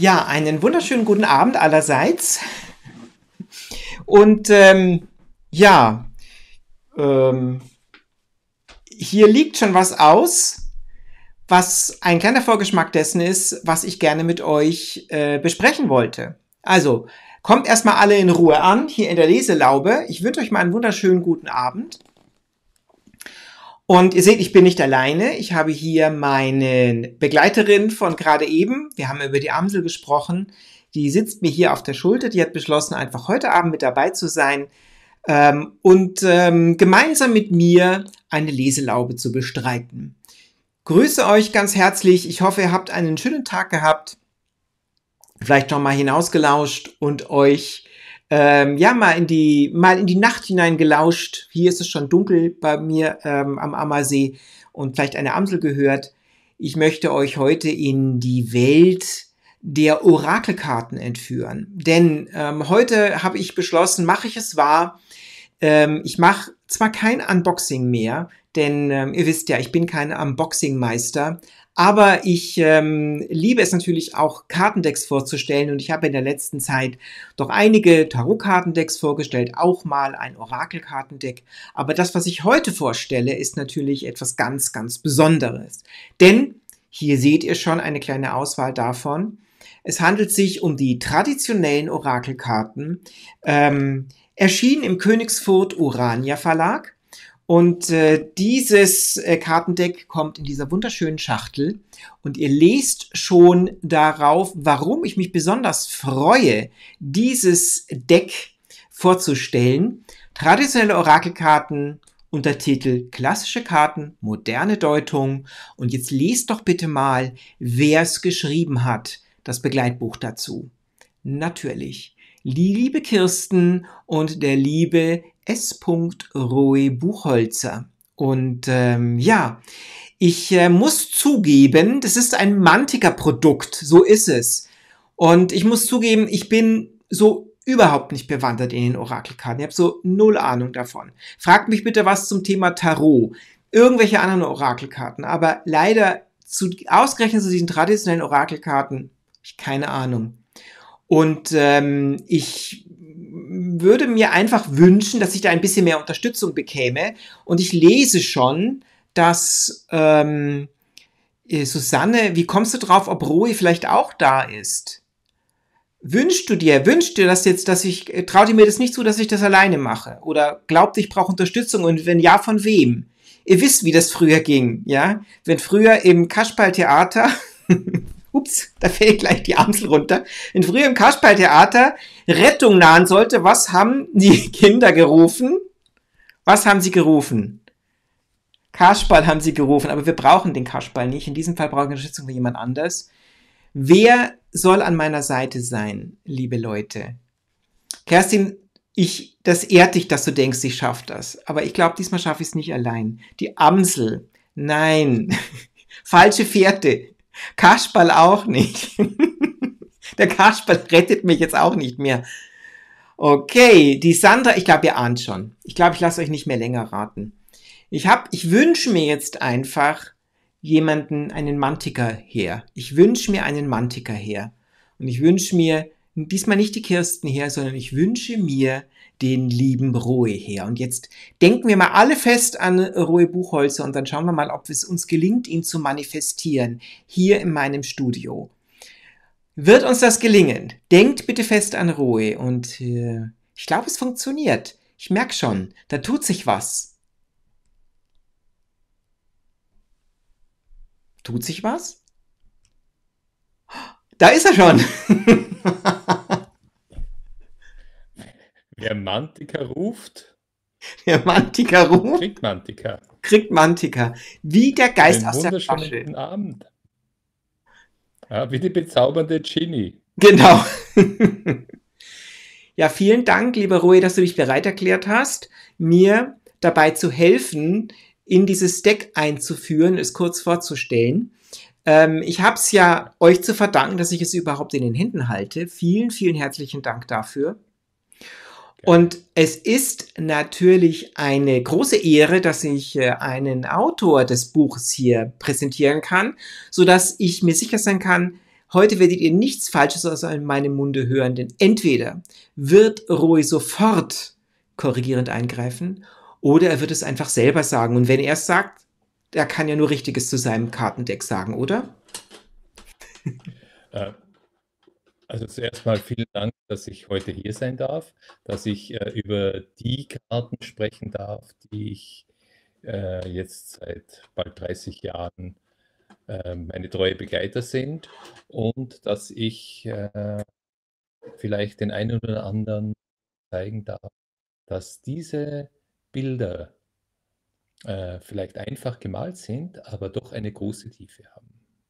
Ja, einen wunderschönen guten Abend allerseits. Und ja, ähm, hier liegt schon was aus, was ein kleiner Vorgeschmack dessen ist, was ich gerne mit euch besprechen wollte. Also, kommt erstmal alle in Ruhe an, hier in der Leselaube. Ich wünsche euch mal einen wunderschönen guten Abend. Und ihr seht, ich bin nicht alleine. Ich habe hier meine Begleiterin von gerade eben. Wir haben über die Amsel gesprochen. Die sitzt mir hier auf der Schulter. Die hat beschlossen, einfach heute Abend mit dabei zu sein und gemeinsam mit mir eine Leselaube zu bestreiten. Grüße euch ganz herzlich. Ich hoffe, ihr habt einen schönen Tag gehabt. Vielleicht noch mal hinausgelauscht und euch ja, mal in die Nacht hinein gelauscht. Hier ist es schon dunkel bei mir am Ammersee und vielleicht eine Amsel gehört. Ich möchte euch heute in die Welt der Orakelkarten entführen. Denn heute habe ich beschlossen, mache ich es wahr. Ich mache zwar kein Unboxing mehr, denn ihr wisst ja, ich bin kein Unboxing-Meister. Aber ich liebe es natürlich auch, Kartendecks vorzustellen und ich habe in der letzten Zeit doch einige Tarot-Kartendecks vorgestellt, auch mal ein Orakel-Kartendeck. Aber das, was ich heute vorstelle, ist natürlich etwas ganz, ganz Besonderes. Denn hier seht ihr schon eine kleine Auswahl davon. Es handelt sich um die traditionellen Orakelkarten, erschienen im Königsfurt Urania Verlag. Und dieses Kartendeck kommt in dieser wunderschönen Schachtel und ihr lest schon darauf, warum ich mich besonders freue, dieses Deck vorzustellen. Traditionelle Orakelkarten, Untertitel Klassische Karten, moderne Deutung. Und jetzt lest doch bitte mal, wer es geschrieben hat, das Begleitbuch dazu. Natürlich die liebe Kirsten und der liebe S. Roe Buchholzer. Und ja, ich muss zugeben, das ist ein Mantika-Produkt, so ist es. Und ich muss zugeben, ich bin so überhaupt nicht bewandert in den Orakelkarten. Ich habe so null Ahnung davon. Fragt mich bitte was zum Thema Tarot, irgendwelche anderen Orakelkarten. Aber leider ausgerechnet zu diesen traditionellen Orakelkarten, habe ich keine Ahnung. Und ich würde mir einfach wünschen, dass ich da ein bisschen mehr Unterstützung bekäme. Und ich lese schon, dass Susanne, wie kommst du drauf, ob Roe vielleicht auch da ist? Wünschst du dir das jetzt, traut ihr mir das nicht zu, dass ich das alleine mache? Oder glaubt ihr, ich brauche Unterstützung? Und wenn ja, von wem? Ihr wisst, wie das früher ging, ja? Wenn früher im Kasperltheater ups, da fällt gleich die Amsel runter. Wenn früher im Kasperltheater Rettung nahen sollte, was haben die Kinder gerufen? Was haben sie gerufen? Kasperl haben sie gerufen, aber wir brauchen den Kasperl nicht. In diesem Fall brauchen wir Unterstützung von jemand anders. Wer soll an meiner Seite sein, liebe Leute? Kerstin, das ehrt dich, dass du denkst, ich schaffe das. Aber ich glaube, diesmal schaffe ich es nicht allein. Die Amsel, nein. Falsche Fährte. Kasperl auch nicht. Der Kasperl rettet mich jetzt auch nicht mehr. Okay, die Sandra, ich glaube, ihr ahnt schon. Ich glaube, ich lasse euch nicht mehr länger raten. Ich wünsche mir jetzt einfach einen Mantiker her. Ich wünsche mir einen Mantiker her. Und ich wünsche mir diesmal nicht die Kirsten her, sondern ich wünsche mir den lieben Roe her. Und jetzt denken wir mal alle fest an Roe Buchholzer und dann schauen wir mal, ob es uns gelingt, ihn zu manifestieren, hier in meinem Studio. Wird uns das gelingen? Denkt bitte fest an Roe und ich glaube, es funktioniert. Ich merke schon, da tut sich was. Tut sich was? Da ist er schon. Wer Mantika ruft, Der Mantiker ruft, kriegt Mantika. kriegt Mantiker. Wie der Geist Einen aus der wunderschönen Flasche. guten Abend. Ja, wie die bezaubernde Ginny. Genau. Ja, vielen Dank, lieber Roe, dass du dich bereit erklärt hast, mir dabei zu helfen, in dieses Deck einzuführen, es kurz vorzustellen. Ich habe es ja euch zu verdanken, dass ich es überhaupt in den Händen halte. Vielen, vielen herzlichen Dank dafür. Und es ist natürlich eine große Ehre, dass ich einen Autor des Buches hier präsentieren kann, sodass ich mir sicher sein kann, Heute werdet ihr nichts Falsches aus meinem Munde hören, denn entweder wird Roy sofort korrigierend eingreifen oder er wird es einfach selber sagen. Und wenn er es sagt, er kann ja nur Richtiges zu seinem Kartendeck sagen, oder? Äh, Also zuerst mal vielen Dank, dass ich heute hier sein darf, dass ich über die Karten sprechen darf, die ich jetzt seit bald 30 Jahren meine treue Begleiter sind und dass ich vielleicht den einen oder anderen zeigen darf, dass diese Bilder vielleicht einfach gemalt sind, aber doch eine große Tiefe haben.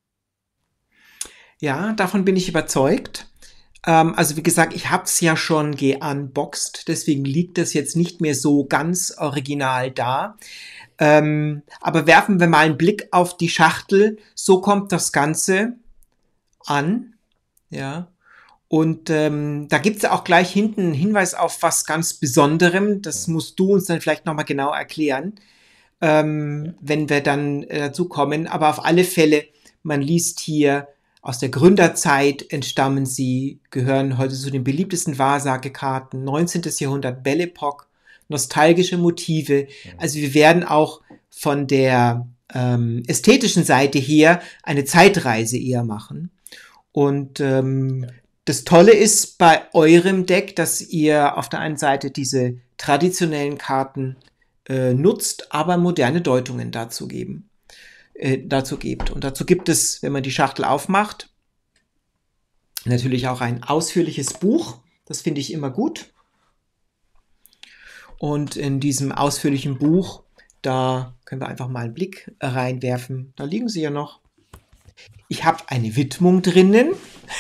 Ja, davon bin ich überzeugt. Also wie gesagt, ich habe es ja schon geunboxed, deswegen liegt das jetzt nicht mehr so ganz original da. Aber werfen wir mal einen Blick auf die Schachtel. So kommt das Ganze an. Ja. Und da gibt's ja auch gleich hinten einen Hinweis auf was ganz Besonderem. Das musst du uns dann vielleicht nochmal genau erklären, wenn wir dann dazu kommen. Aber auf alle Fälle, man liest hier, aus der Gründerzeit entstammen sie, gehören heute zu den beliebtesten Wahrsagekarten, 19. Jahrhundert, Belle Epoque, nostalgische Motive. Also wir werden auch von der ästhetischen Seite her eine Zeitreise eher machen. Und das Tolle ist bei eurem Deck, dass ihr auf der einen Seite diese traditionellen Karten nutzt, aber moderne Deutungen dazu gebt. Und dazu gibt es, wenn man die Schachtel aufmacht, natürlich auch ein ausführliches Buch. Das finde ich immer gut. Und in diesem ausführlichen Buch, da können wir einfach mal einen Blick reinwerfen. Da liegen sie ja noch. Ich habe eine Widmung drinnen.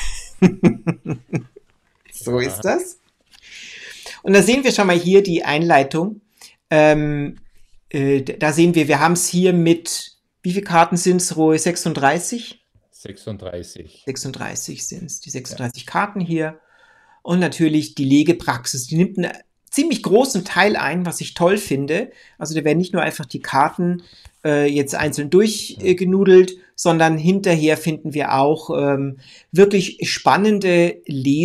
So ist das. Und da sehen wir schon mal hier die Einleitung. Da sehen wir haben es hier mit, wie viele Karten sind es, Roy? 36? 36. 36 sind es, die 36 Karten hier. Und natürlich die Legepraxis, die nimmt einen ziemlich großen Teil ein, was ich toll finde. Also da werden nicht nur einfach die Karten jetzt einzeln durchgenudelt, sondern hinterher finden wir auch wirklich spannende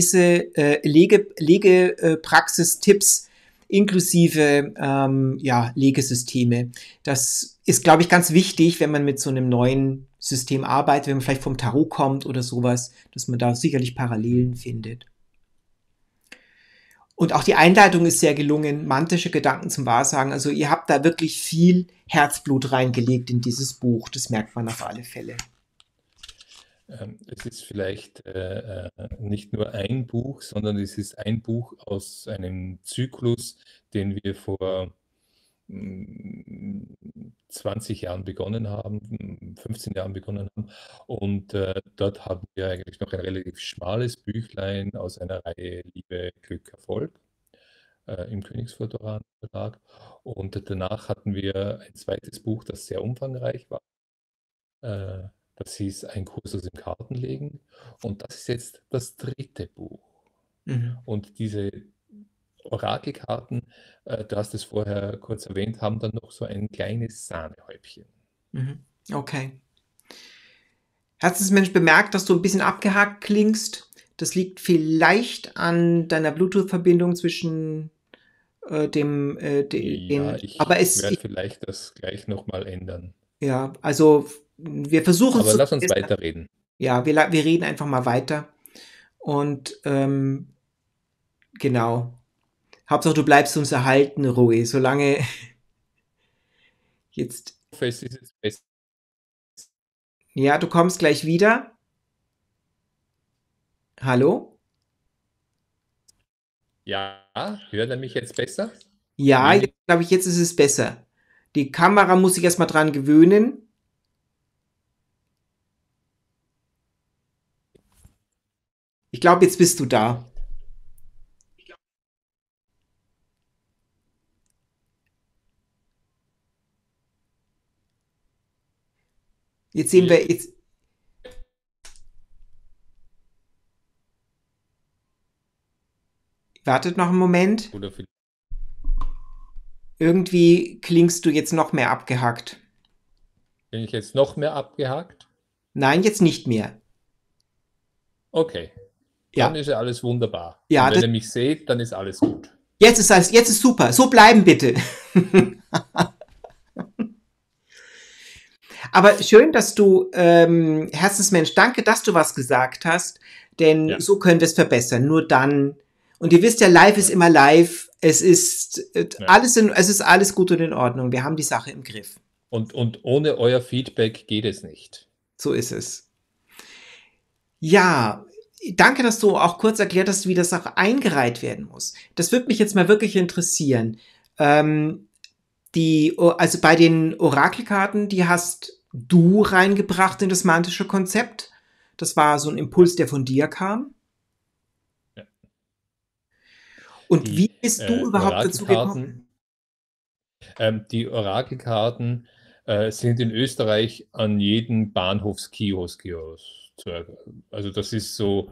Legepraxis-Tipps inklusive Legesysteme. Das ist, glaube ich, ganz wichtig, wenn man mit so einem neuen System arbeitet, wenn man vielleicht vom Tarot kommt oder sowas, dass man da sicherlich Parallelen findet. Und auch die Einleitung ist sehr gelungen, mantische Gedanken zum Wahrsagen. Also ihr habt da wirklich viel Herzblut reingelegt in dieses Buch. Das merkt man auf alle Fälle. Es ist vielleicht nicht nur ein Buch, sondern es ist ein Buch aus einem Zyklus, den wir vor 20 Jahren begonnen haben, 15 Jahren begonnen haben. Und dort haben wir eigentlich noch ein relativ schmales Büchlein aus einer Reihe Liebe, Glück, Erfolg im Königsflodran Verlag. Und danach hatten wir ein zweites Buch, das sehr umfangreich war. Das hieß Ein Kurs aus dem Kartenlegen. Und das ist jetzt das dritte Buch. Mhm. Und diese Orakelkarten, du hast es vorher kurz erwähnt, haben dann noch so ein kleines Sahnehäubchen. Mhm. Okay. Herzensmensch bemerkt, dass du ein bisschen abgehakt klingst. Das liegt vielleicht an deiner Bluetooth-Verbindung zwischen Ja, ich aber werde vielleicht das gleich nochmal ändern. ja, also wir versuchen Aber es. lass uns weiterreden. Ja, wir reden einfach mal weiter. Und genau. Hauptsache, du bleibst uns erhalten, Roy. Solange jetzt. Ich hoffe, es ist jetzt besser. Ja, du kommst gleich wieder. Hallo? Ja, hört er mich jetzt besser? Ja, Wenig. glaube ich, jetzt ist es besser. Die Kamera muss sich erstmal dran gewöhnen. Ich glaube, jetzt bist du da. Jetzt sehen wir jetzt. Wartet noch einen Moment. Oder vielleicht Irgendwie klingst du jetzt noch mehr abgehackt. bin ich jetzt noch mehr abgehakt? Nein, jetzt nicht mehr. Okay, dann Ja, ist ja alles wunderbar. Und ja, wenn ihr mich seht, dann ist alles gut. jetzt ist super. So bleiben bitte. Aber schön, dass du, Herzensmensch, danke, dass du was gesagt hast, denn Ja, so können wir es verbessern. Nur dann. Und ihr wisst ja, live ist ja, immer live. Es ist ja. es ist alles gut und in Ordnung. Wir haben die Sache im Griff. Und ohne euer Feedback geht es nicht. So ist es. Ja, danke, dass du auch kurz erklärt hast, wie das auch eingereiht werden muss. Das würde mich jetzt mal wirklich interessieren. Ähm, also bei den Orakelkarten, die hast du reingebracht in das mantische Konzept. Das war so ein Ja, Impuls, der von dir kam. ja. Und Die wie bist du überhaupt dazu gekommen? Die Orakelkarten sind in Österreich an jedem Bahnhofskiosk hier. Also das ist so,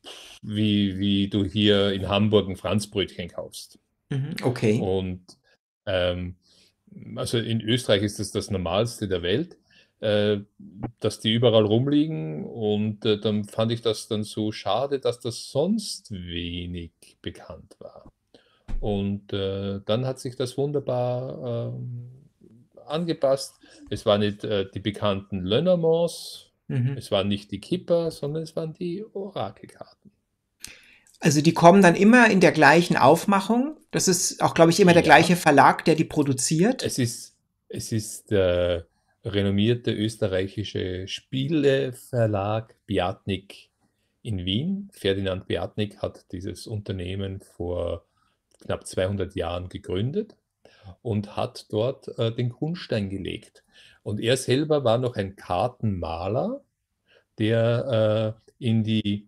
wie du hier in Hamburg ein Franzbrötchen kaufst. Mhm, okay. Und ähm, also in Österreich ist das Normalste der Welt, äh, dass die überall rumliegen. Und dann fand ich das dann so schade, dass das sonst wenig bekannt war. Und dann hat sich das wunderbar angepasst. Es waren nicht die bekannten Lenormands, Mhm. es waren nicht die Kipper, sondern es waren die Orakelkarten. Also die kommen dann immer in der gleichen Aufmachung. Das ist auch, glaube ich, immer der gleiche Ja, Verlag, der die produziert. es ist der renommierte österreichische Spieleverlag Biatnik in Wien. Ferdinand Biatnik hat dieses Unternehmen vor knapp 200 Jahren gegründet und hat dort den Grundstein gelegt. Und er selber war noch ein Kartenmaler, der in die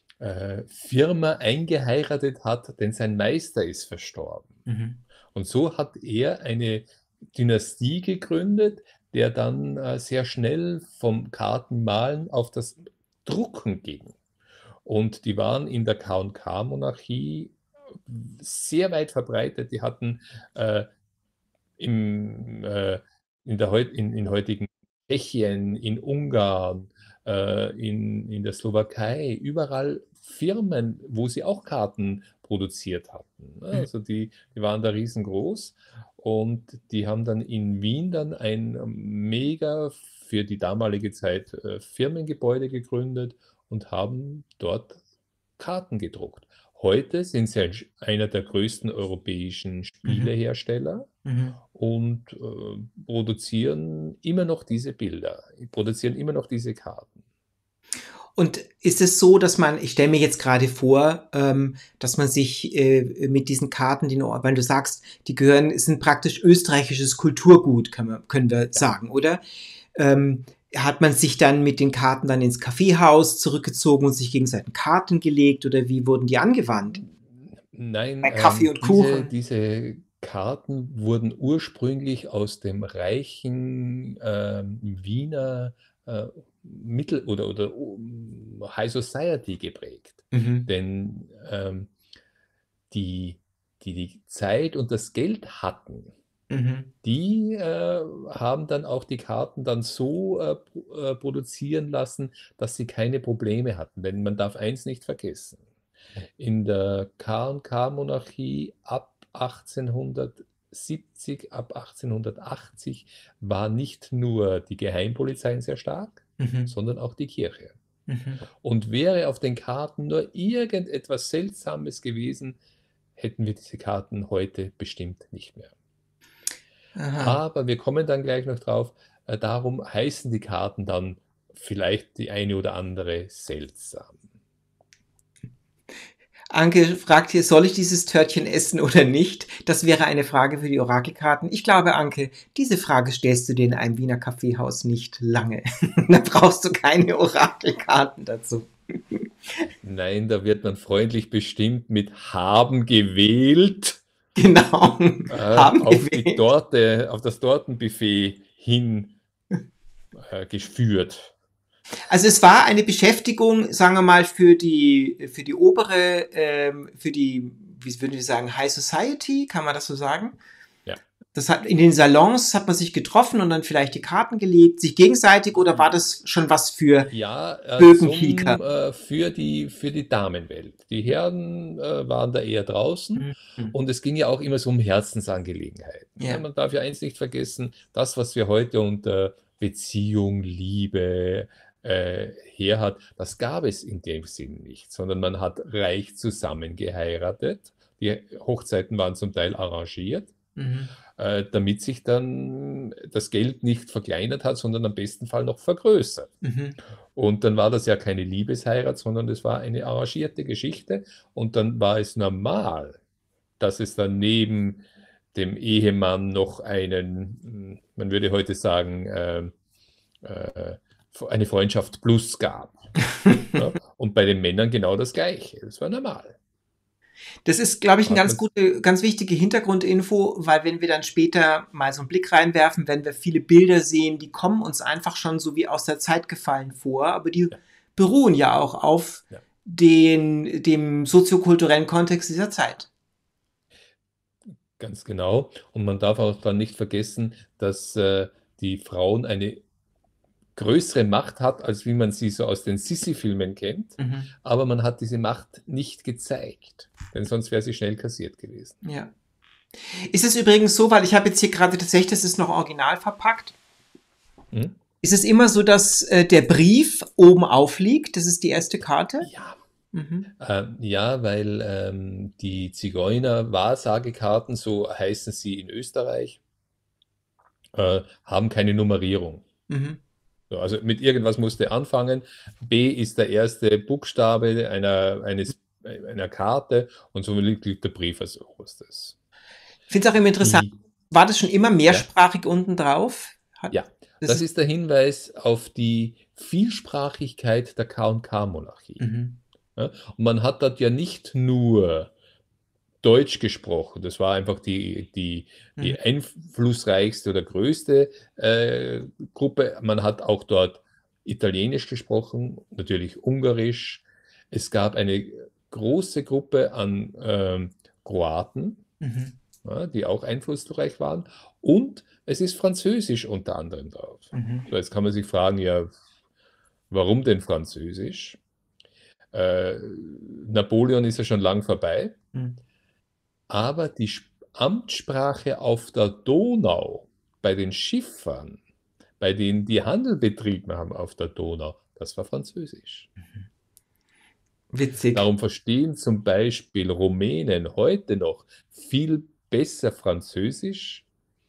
Firma eingeheiratet hat, denn sein Meister ist verstorben. Mhm. Und so hat er eine Dynastie gegründet, der dann sehr schnell vom Kartenmalen auf das Drucken ging. Und die waren in der K&K-Monarchie sehr weit verbreitet. Die hatten äh, im, in heutigen Tschechien, in Ungarn, in der Slowakei, überall Firmen, wo sie auch Karten produziert hatten. Ne? Mhm. Also die waren da riesengroß und die haben dann in Wien dann ein mega für die damalige Zeit Firmengebäude gegründet und haben dort Karten gedruckt. Heute sind sie einer der größten europäischen Mhm. Spielehersteller Mhm. und produzieren immer noch diese Bilder, produzieren immer noch diese Karten. Und ist es so, dass man, ich stelle mir jetzt gerade vor, dass man sich mit diesen Karten, weil du sagst, die gehören, sind praktisch österreichisches Kulturgut, können wir Ja. sagen, oder? Hat man sich dann mit den Karten dann ins Kaffeehaus zurückgezogen und sich gegenseitig Karten gelegt oder wie wurden die angewandt? Nein, Bei Kaffee und diese, Kuchen? diese Karten wurden ursprünglich aus dem reichen Wiener Mittel- oder High Society geprägt. Mhm. Denn die, die Zeit und das Geld hatten, Mhm. die haben dann auch die Karten dann so produzieren lassen, dass sie keine Probleme hatten. Denn man darf eins nicht vergessen. In der K&K-Monarchie ab 1870, ab 1880 war nicht nur die Geheimpolizei sehr stark, Mhm. sondern auch die Kirche. Mhm. Und wäre auf den Karten nur irgendetwas Seltsames gewesen, hätten wir diese Karten heute bestimmt nicht mehr. Aha. Aber wir kommen dann gleich noch drauf, darum heißen die Karten dann vielleicht die eine oder andere seltsam. Anke fragt hier, soll ich dieses Törtchen essen oder nicht? Das wäre eine Frage für die Orakelkarten. Ich glaube, Anke, diese Frage stellst du dir in einem Wiener Kaffeehaus nicht lange. Da brauchst du keine Orakelkarten dazu. Nein, da wird man freundlich bestimmt mit haben gewählt Genau. Haben auf die gewählt. Torte, auf das Tortenbuffet hin geführt. Also es war eine Beschäftigung, sagen wir mal, für die obere, für die, wie würde ich sagen, High Society, kann man das so sagen? Ja, Das hat, in den Salons hat man sich getroffen und dann vielleicht die Karten gelegt, sich gegenseitig, oder war das schon was für Ja, Bökenklicker? für die Damenwelt. Die Herren waren da eher draußen Mhm. und es ging ja auch immer so um Herzensangelegenheiten. Ja, Ja. man darf ja eins nicht vergessen, das, was wir heute unter Beziehung, Liebe her hat, das gab es in dem Sinn nicht, sondern man hat reich zusammen geheiratet. Die Hochzeiten waren zum Teil arrangiert, Mhm. damit sich dann das Geld nicht verkleinert hat, sondern am besten Fall noch vergrößert. Mhm. Und dann war das ja keine Liebesheirat, sondern das war eine arrangierte Geschichte. Und dann war es normal, dass es dann neben dem Ehemann noch man würde heute sagen, äh, eine Freundschaft plus gab. Ja? Und bei den Männern genau das Gleiche. Das war normal. Das ist, glaube ich, eine Hat ganz man, gute, ganz wichtige Hintergrundinfo, weil wenn wir dann später mal so einen Blick reinwerfen, wenn wir viele Bilder sehen, die kommen uns einfach schon so wie aus der Zeit gefallen vor, aber die ja, beruhen ja auch auf ja, dem soziokulturellen Kontext dieser Zeit. ganz genau. Und man darf auch dann nicht vergessen, dass die Frauen eine größere Macht hat, als wie man sie so aus den Sissi-Filmen kennt, Mhm. aber man hat diese Macht nicht gezeigt, denn sonst wäre sie schnell kassiert gewesen. Ja. Ist es übrigens so, weil ich habe jetzt hier gerade tatsächlich, das ist noch original verpackt. Hm? Ist es immer so, dass der Brief oben aufliegt? Das ist die erste Karte? Ja. Mhm. Ja, weil die Zigeuner-Wahrsagekarten, so heißen sie in Österreich, haben keine Nummerierung. Mhm. So, also mit irgendwas musst du anfangen. B ist der erste Buchstabe einer Karte und so liegt der Brief als oberstes. Ich finde es auch immer interessant. Die, War das schon immer ja, mehrsprachig unten drauf? ja, Das das ist, ist der Hinweis auf die Vielsprachigkeit der K&K-Monarchie. mhm. Ja, und man hat dort ja nicht nur Deutsch gesprochen, das war einfach Mhm. die einflussreichste oder größte Gruppe. Man hat auch dort Italienisch gesprochen, natürlich Ungarisch. Es gab eine große Gruppe an Kroaten, Mhm. ja, die auch einflussreich waren. Und es ist Französisch unter anderem drauf. Mhm. So, jetzt kann man sich fragen, ja, warum denn Französisch? Äh, Napoleon ist ja schon lang vorbei, Mhm. aber die Amtssprache auf der Donau bei den Schiffern, bei denen die Handel betrieben haben auf der Donau, das war Französisch. Witzig. Darum verstehen zum Beispiel Rumänen heute noch viel besser Französisch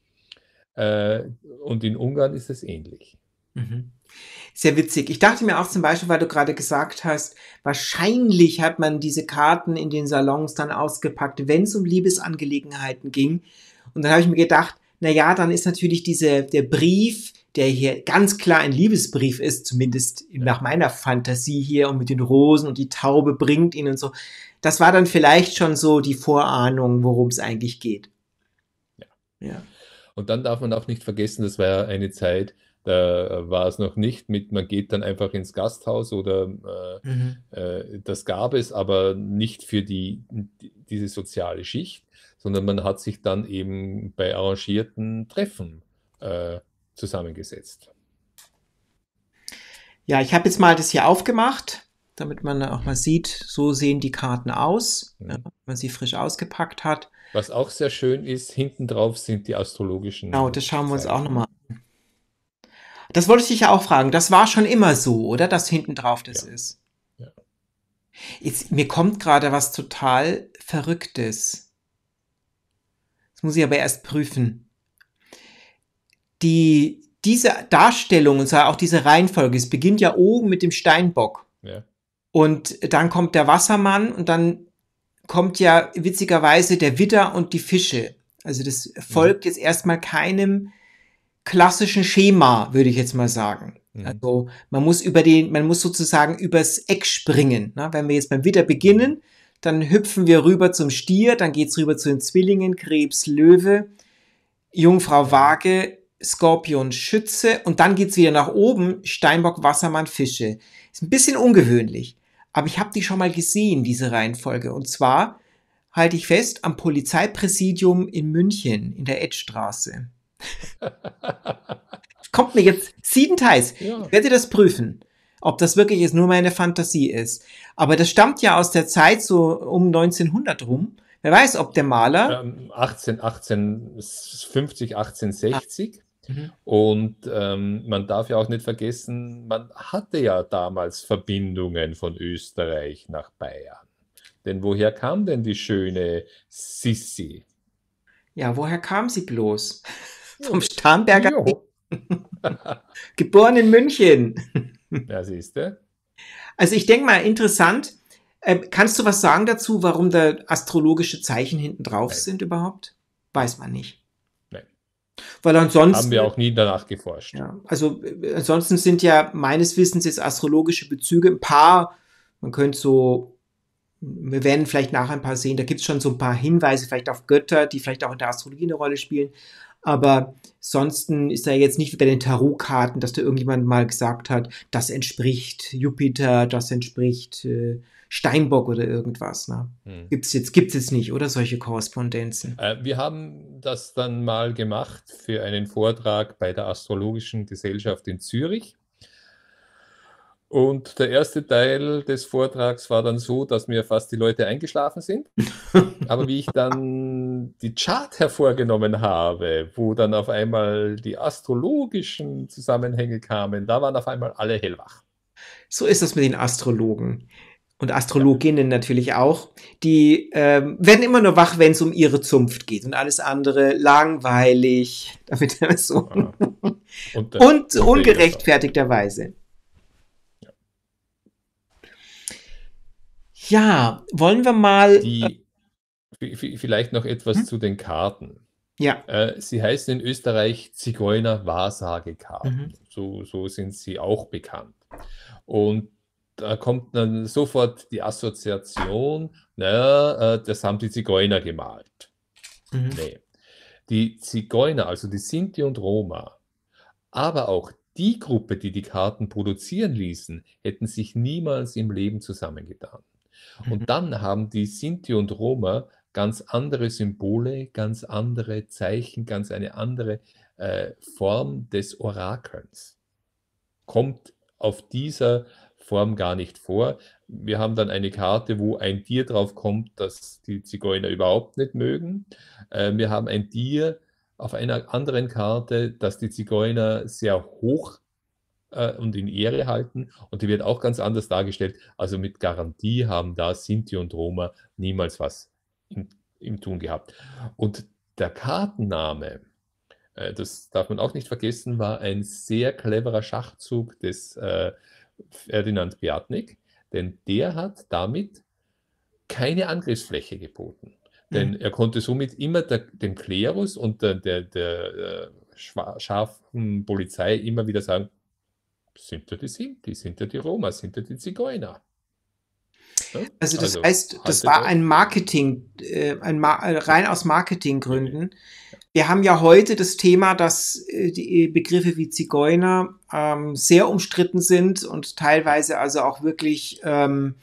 äh, und in Ungarn ist es ähnlich. Mhm. Sehr witzig. Ich dachte mir auch zum Beispiel, weil du gerade gesagt hast, wahrscheinlich hat man diese Karten in den Salons dann ausgepackt, wenn es um Liebesangelegenheiten ging. Und dann habe ich mir gedacht, na ja, dann ist natürlich der Brief, der hier ganz klar ein Liebesbrief ist, zumindest Ja, nach meiner Fantasie hier und mit den Rosen und die Taube bringt ihn und so. Das war dann vielleicht schon so die Vorahnung, worum es eigentlich geht. ja. Ja. Und dann darf man auch nicht vergessen, das war ja eine Zeit, da war es noch nicht man geht dann einfach ins Gasthaus oder Mhm. das gab es, aber nicht für diese soziale Schicht, sondern man hat sich dann eben bei arrangierten Treffen äh, zusammengesetzt. Ja, ich habe jetzt mal das hier aufgemacht, damit man auch mal sieht, so sehen die Karten aus, ja, Mhm. wenn man sie frisch ausgepackt hat. Was auch sehr schön ist, hinten drauf sind die Genau, astrologischen das schauen wir uns auch nochmal Zeichen. an. Das wollte ich dich ja auch fragen. Das war schon immer so, oder? Dass hinten drauf das Ja, ist. ja. Mir kommt gerade was total Verrücktes. Das muss ich aber erst prüfen. Diese Darstellung und zwar auch diese Reihenfolge, es beginnt ja oben mit dem Steinbock. Ja. Und dann kommt der Wassermann und dann kommt ja witzigerweise der Widder und die Fische. Also das Mhm. folgt jetzt erstmal keinem klassischen Schema, würde ich jetzt mal sagen. Mhm. Also man muss sozusagen übers Eck springen. Ne? Wenn wir jetzt beim Widder Mhm. beginnen, dann hüpfen wir rüber zum Stier, dann geht's rüber zu den Zwillingen, Krebs, Löwe, Jungfrau Ja. Waage, Skorpion, Schütze und dann geht's wieder nach oben, Steinbock, Wassermann, Fische. Ist ein bisschen ungewöhnlich, aber ich habe die schon mal gesehen, diese Reihenfolge. Und zwar halte ich fest, am Polizeipräsidium in München, in der Edstraße. Kommt mir jetzt siebenteils. Ja. Ich werde das prüfen, ob das wirklich jetzt nur meine Fantasie ist. Aber das stammt ja aus der Zeit so um 1900 rum. Wer weiß, ob der Maler... 1850, 1860. Mhm. Und man darf ja auch nicht vergessen, man hatte ja damals Verbindungen von Österreich nach Bayern. Denn woher kam denn die schöne Sissi? Ja, woher kam sie bloß? Vom Starnberger See. Jo. Geboren in München. Ja, siehst du? Also ich denke mal, interessant. Kannst du was sagen dazu, warum da astrologische Zeichen hinten drauf Nein. sind überhaupt? Weiß man nicht. Nein. Weil ansonsten... Haben wir auch nie danach geforscht. Ja, also ansonsten sind ja meines Wissens jetzt astrologische Bezüge ein paar, man könnte so, wir werden vielleicht nachher ein paar sehen, da gibt es schon so ein paar Hinweise vielleicht auf Götter, die vielleicht auch in der Astrologie eine Rolle spielen, aber ansonsten ist da jetzt nicht wie bei den Tarotkarten, dass da irgendjemand mal gesagt hat, das entspricht Jupiter, das entspricht Steinbock oder irgendwas. Ne? Gibt's jetzt nicht, oder? Solche Korrespondenzen. Wir haben das dann mal gemacht für einen Vortrag bei der Astrologischen Gesellschaft in Zürich. Und der erste Teil des Vortrags war dann so, dass mir fast die Leute eingeschlafen sind. Aber wie ich dann die Chart hervorgenommen habe, wo dann auf einmal die astrologischen Zusammenhänge kamen, da waren auf einmal alle hellwach. So ist das mit den Astrologen. Und Astrologinnen natürlich auch. Die werden immer nur wach, wenn es um ihre Zunft geht. Und alles andere langweilig. Damit so. Und ungerechtfertigterweise. Ja, wollen wir mal... Vielleicht noch etwas zu den Karten. Ja. Sie heißen in Österreich Zigeuner-Wahrsagekarten. So sind sie auch bekannt. Und da kommt dann sofort die Assoziation, naja, das haben die Zigeuner gemalt. Nee. Die Zigeuner, also die Sinti und Roma, aber auch die Gruppe, die die Karten produzieren ließen, hätten sich niemals im Leben zusammengetan. Und dann haben die Sinti und Roma ganz andere Symbole, ganz andere Zeichen, ganz eine andere Form des Orakelns. Kommt auf dieser Form gar nicht vor. Wir haben dann eine Karte, wo ein Tier drauf kommt, das die Zigeuner überhaupt nicht mögen. Wir haben ein Tier auf einer anderen Karte, das die Zigeuner sehr hoch und in Ehre halten, und die wird auch ganz anders dargestellt. Also mit Garantie haben da Sinti und Roma niemals was im Tun gehabt. Und der Kartenname, das darf man auch nicht vergessen, war ein sehr cleverer Schachzug des Ferdinand Biatnik, denn der hat damit keine Angriffsfläche geboten. Denn er konnte somit immer dem Klerus und der scharfen Polizei immer wieder sagen, sind ja die Sinti, sind ja die Roma, sind ja die Zigeuner. Ja? Also das heißt, das war ein Marketing, rein aus Marketinggründen. Wir haben ja heute das Thema, dass die Begriffe wie Zigeuner sehr umstritten sind und teilweise also auch wirklich in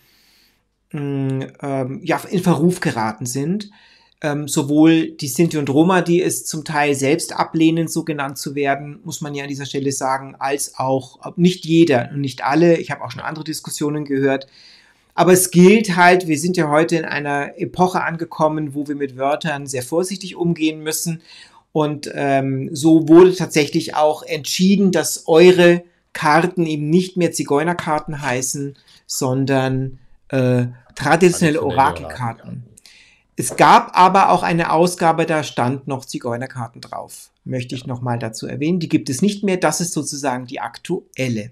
Verruf geraten sind. Sowohl die Sinti und Roma, die es zum Teil selbst ablehnen, so genannt zu werden, muss man ja an dieser Stelle sagen, als auch nicht jeder und nicht alle. Ich habe auch schon andere Diskussionen gehört. Aber es gilt halt, wir sind ja heute in einer Epoche angekommen, wo wir mit Wörtern sehr vorsichtig umgehen müssen. Und so wurde tatsächlich auch entschieden, dass eure Karten eben nicht mehr Zigeunerkarten heißen, sondern traditionelle Orakelkarten. Es gab aber auch eine Ausgabe, da stand noch Zigeunerkarten drauf. Möchte ich nochmal dazu erwähnen. Die gibt es nicht mehr. Das ist sozusagen die aktuelle.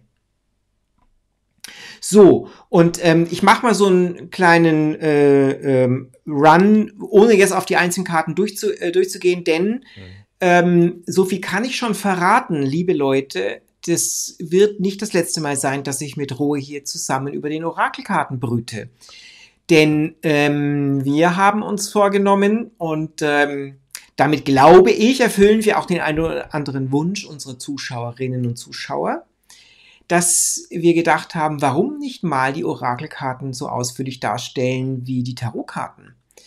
So, und ich mache mal so einen kleinen Run, ohne jetzt auf die einzelnen Karten durchzugehen, denn so viel kann ich schon verraten, liebe Leute. Das wird nicht das letzte Mal sein, dass ich mit Rohe hier zusammen über den Orakelkarten brüte. Denn wir haben uns vorgenommen und damit glaube ich, erfüllen wir auch den einen oder anderen Wunsch unserer Zuschauerinnen und Zuschauer, dass wir gedacht haben, warum nicht mal die Orakelkarten so ausführlich darstellen wie die Tarotkarten?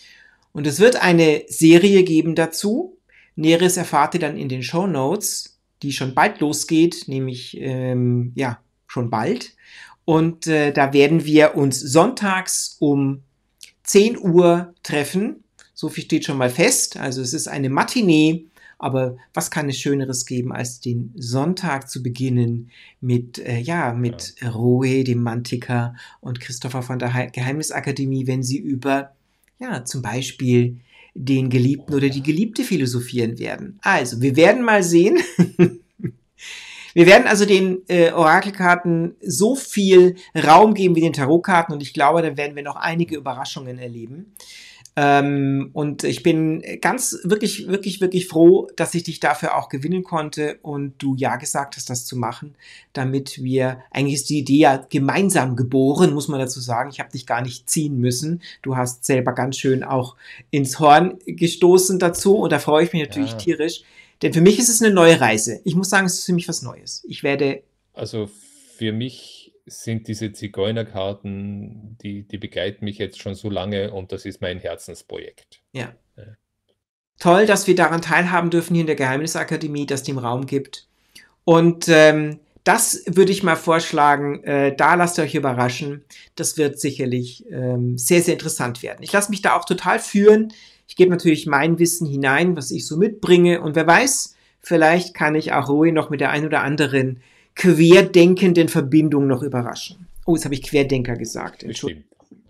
Und es wird eine Serie geben dazu. Näheres erfahrt ihr dann in den Shownotes, die schon bald losgeht, nämlich ja, schon bald. Und da werden wir uns sonntags um 10 Uhr treffen. So viel steht schon mal fest. Also es ist eine Matinee. Aber was kann es Schöneres geben, als den Sonntag zu beginnen mit, mit Rohe, dem Mantiker und Christopher von der Geheimnisakademie, wenn sie über, ja, zum Beispiel den Geliebten oder die Geliebte philosophieren werden. Also, wir werden mal sehen. Wir werden also den Orakelkarten so viel Raum geben wie den Tarotkarten und ich glaube, da werden wir noch einige Überraschungen erleben. Und ich bin wirklich froh, dass ich dich dafür auch gewinnen konnte und du ja gesagt hast, das zu machen, damit wir, eigentlich ist die Idee ja gemeinsam geboren, muss man dazu sagen. Ich habe dich gar nicht ziehen müssen. Du hast selber ganz schön auch ins Horn gestoßen dazu und da freue ich mich natürlich tierisch. Denn für mich ist es eine neue Reise. Ich muss sagen, es ist für mich was Neues. Also für mich sind diese Zigeunerkarten, die begleiten mich jetzt schon so lange und das ist mein Herzensprojekt. Ja. Toll, dass wir daran teilhaben dürfen hier in der Geheimnisakademie, dass dem Raum gibt. Und das würde ich mal vorschlagen, da lasst ihr euch überraschen. Das wird sicherlich sehr, sehr interessant werden. Ich lasse mich da auch total führen. Ich gebe natürlich mein Wissen hinein, was ich so mitbringe. Und wer weiß, vielleicht kann ich auch Roe noch mit der ein oder anderen querdenkenden Verbindung noch überraschen. Oh, jetzt habe ich Querdenker gesagt. Entschuldigung.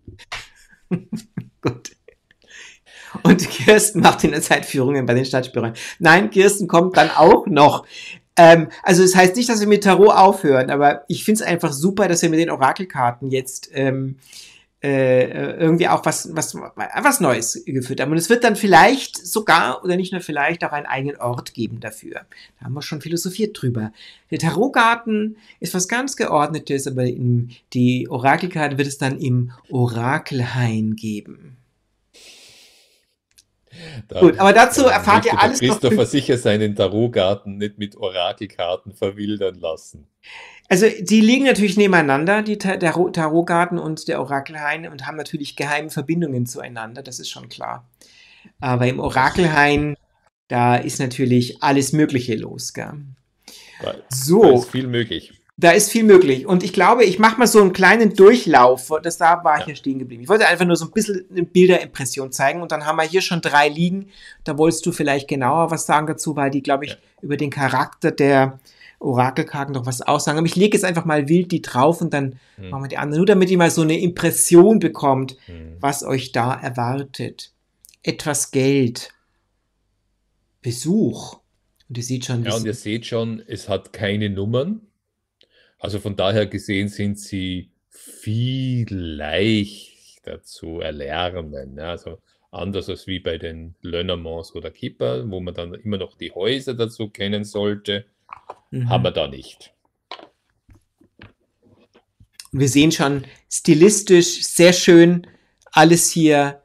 Gut. Und Kirsten macht in der Zeit Führungen bei den Stadtspürern. Nein, Kirsten kommt dann auch noch. Also es heißt nicht, dass wir mit Tarot aufhören, aber ich finde es einfach super, dass wir mit den Orakelkarten jetzt irgendwie auch was Neues geführt haben. Und es wird dann vielleicht sogar, oder nicht nur vielleicht, auch einen eigenen Ort geben dafür. Da haben wir schon philosophiert drüber. Der Tarotgarten ist was ganz Geordnetes, aber die Orakelkarte wird es dann im Orakelhain geben. Gut, aber dazu erfahrt ihr alles noch. Christopher sicher seinen Tarotgarten nicht mit Orakelkarten verwildern lassen. Also die liegen natürlich nebeneinander, der Tarotgarten und der Orakelhain, und haben natürlich geheime Verbindungen zueinander, das ist schon klar. Aber im Orakelhain, da ist natürlich alles Mögliche los, gell? Da ist viel möglich. Da ist viel möglich. Und ich glaube, ich mache mal so einen kleinen Durchlauf. Da war ich ja stehen geblieben. Ich wollte einfach nur so ein bisschen eine Bilderimpression zeigen. Und dann haben wir hier schon 3 liegen. Da wolltest du vielleicht genauer was sagen dazu, weil die, glaube ich, über den Charakter der Orakelkarten noch was aussagen. Aber ich lege jetzt einfach mal wild die drauf und dann machen wir die anderen. Nur damit ihr mal so eine Impression bekommt, was euch da erwartet. Etwas Geld. Besuch. Und ihr seht schon, und ihr seht schon, es hat keine Nummern. Also von daher gesehen sind sie viel leichter zu erlernen. Also anders als wie bei den Lenormands oder Kipper, wo man dann immer noch die Häuser dazu kennen sollte, haben wir da nicht. Wir sehen schon stilistisch sehr schön alles hier.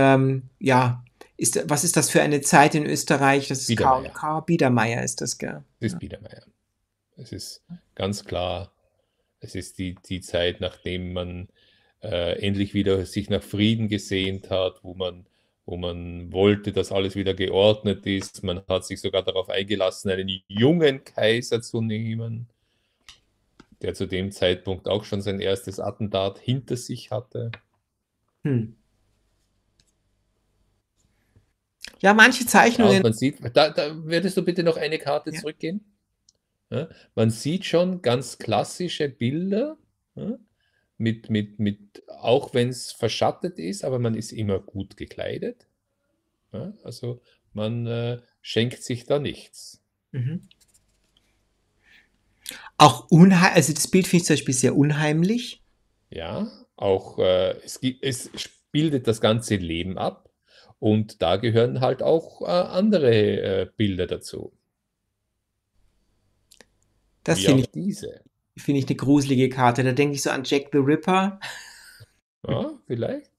Was ist das für eine Zeit in Österreich? Das ist Karl Biedermeier ist das, gell? Das ist Biedermeier. Es ist ganz klar, es ist die Zeit, nachdem man endlich wieder sich nach Frieden gesehnt hat, wo man wollte, dass alles wieder geordnet ist. Man hat sich sogar darauf eingelassen, einen jungen Kaiser zu nehmen, der zu dem Zeitpunkt auch schon sein erstes Attentat hinter sich hatte. Ja, manche Zeichnungen. Ja, man sieht, da würdest du bitte noch eine Karte zurückgehen? Ja, man sieht schon ganz klassische Bilder, auch wenn es verschattet ist, aber man ist immer gut gekleidet. Ja, also man schenkt sich da nichts. Auch also das Bild finde ich zum Beispiel sehr unheimlich. Ja, auch es bildet das ganze Leben ab und da gehören halt auch andere Bilder dazu. Das finde ich eine gruselige Karte. Da denke ich so an Jack the Ripper. Ja, vielleicht.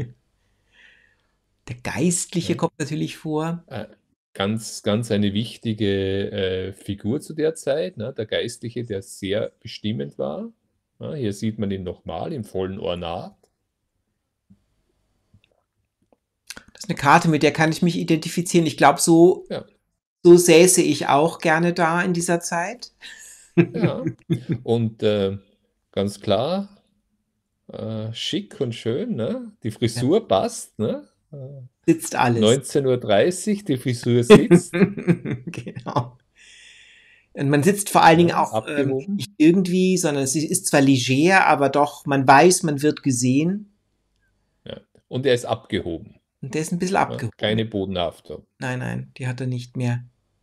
Der Geistliche kommt natürlich vor. Ganz eine wichtige Figur zu der Zeit, ne? Der Geistliche, der sehr bestimmend war. Ja, hier sieht man ihn nochmal im vollen Ornat. Das ist eine Karte, mit der kann ich mich identifizieren. Ich glaube, so, Ja, so säße ich auch gerne da in dieser Zeit. ja. Und ganz klar, schick und schön, ne? Die Ja, Frisur passt, ne? sitzt alles. 19:30 Uhr, die Frisur sitzt, Genau. Und man sitzt vor allen Dingen ne? auch Abgehoben. nicht irgendwie, sondern sie ist zwar leger, aber doch, man weiß, man wird gesehen. Ja. Und er ist abgehoben, Und der ist ein bisschen ne? abgehoben. Keine Bodenhaftung. Nein, nein, die hat er nicht mehr.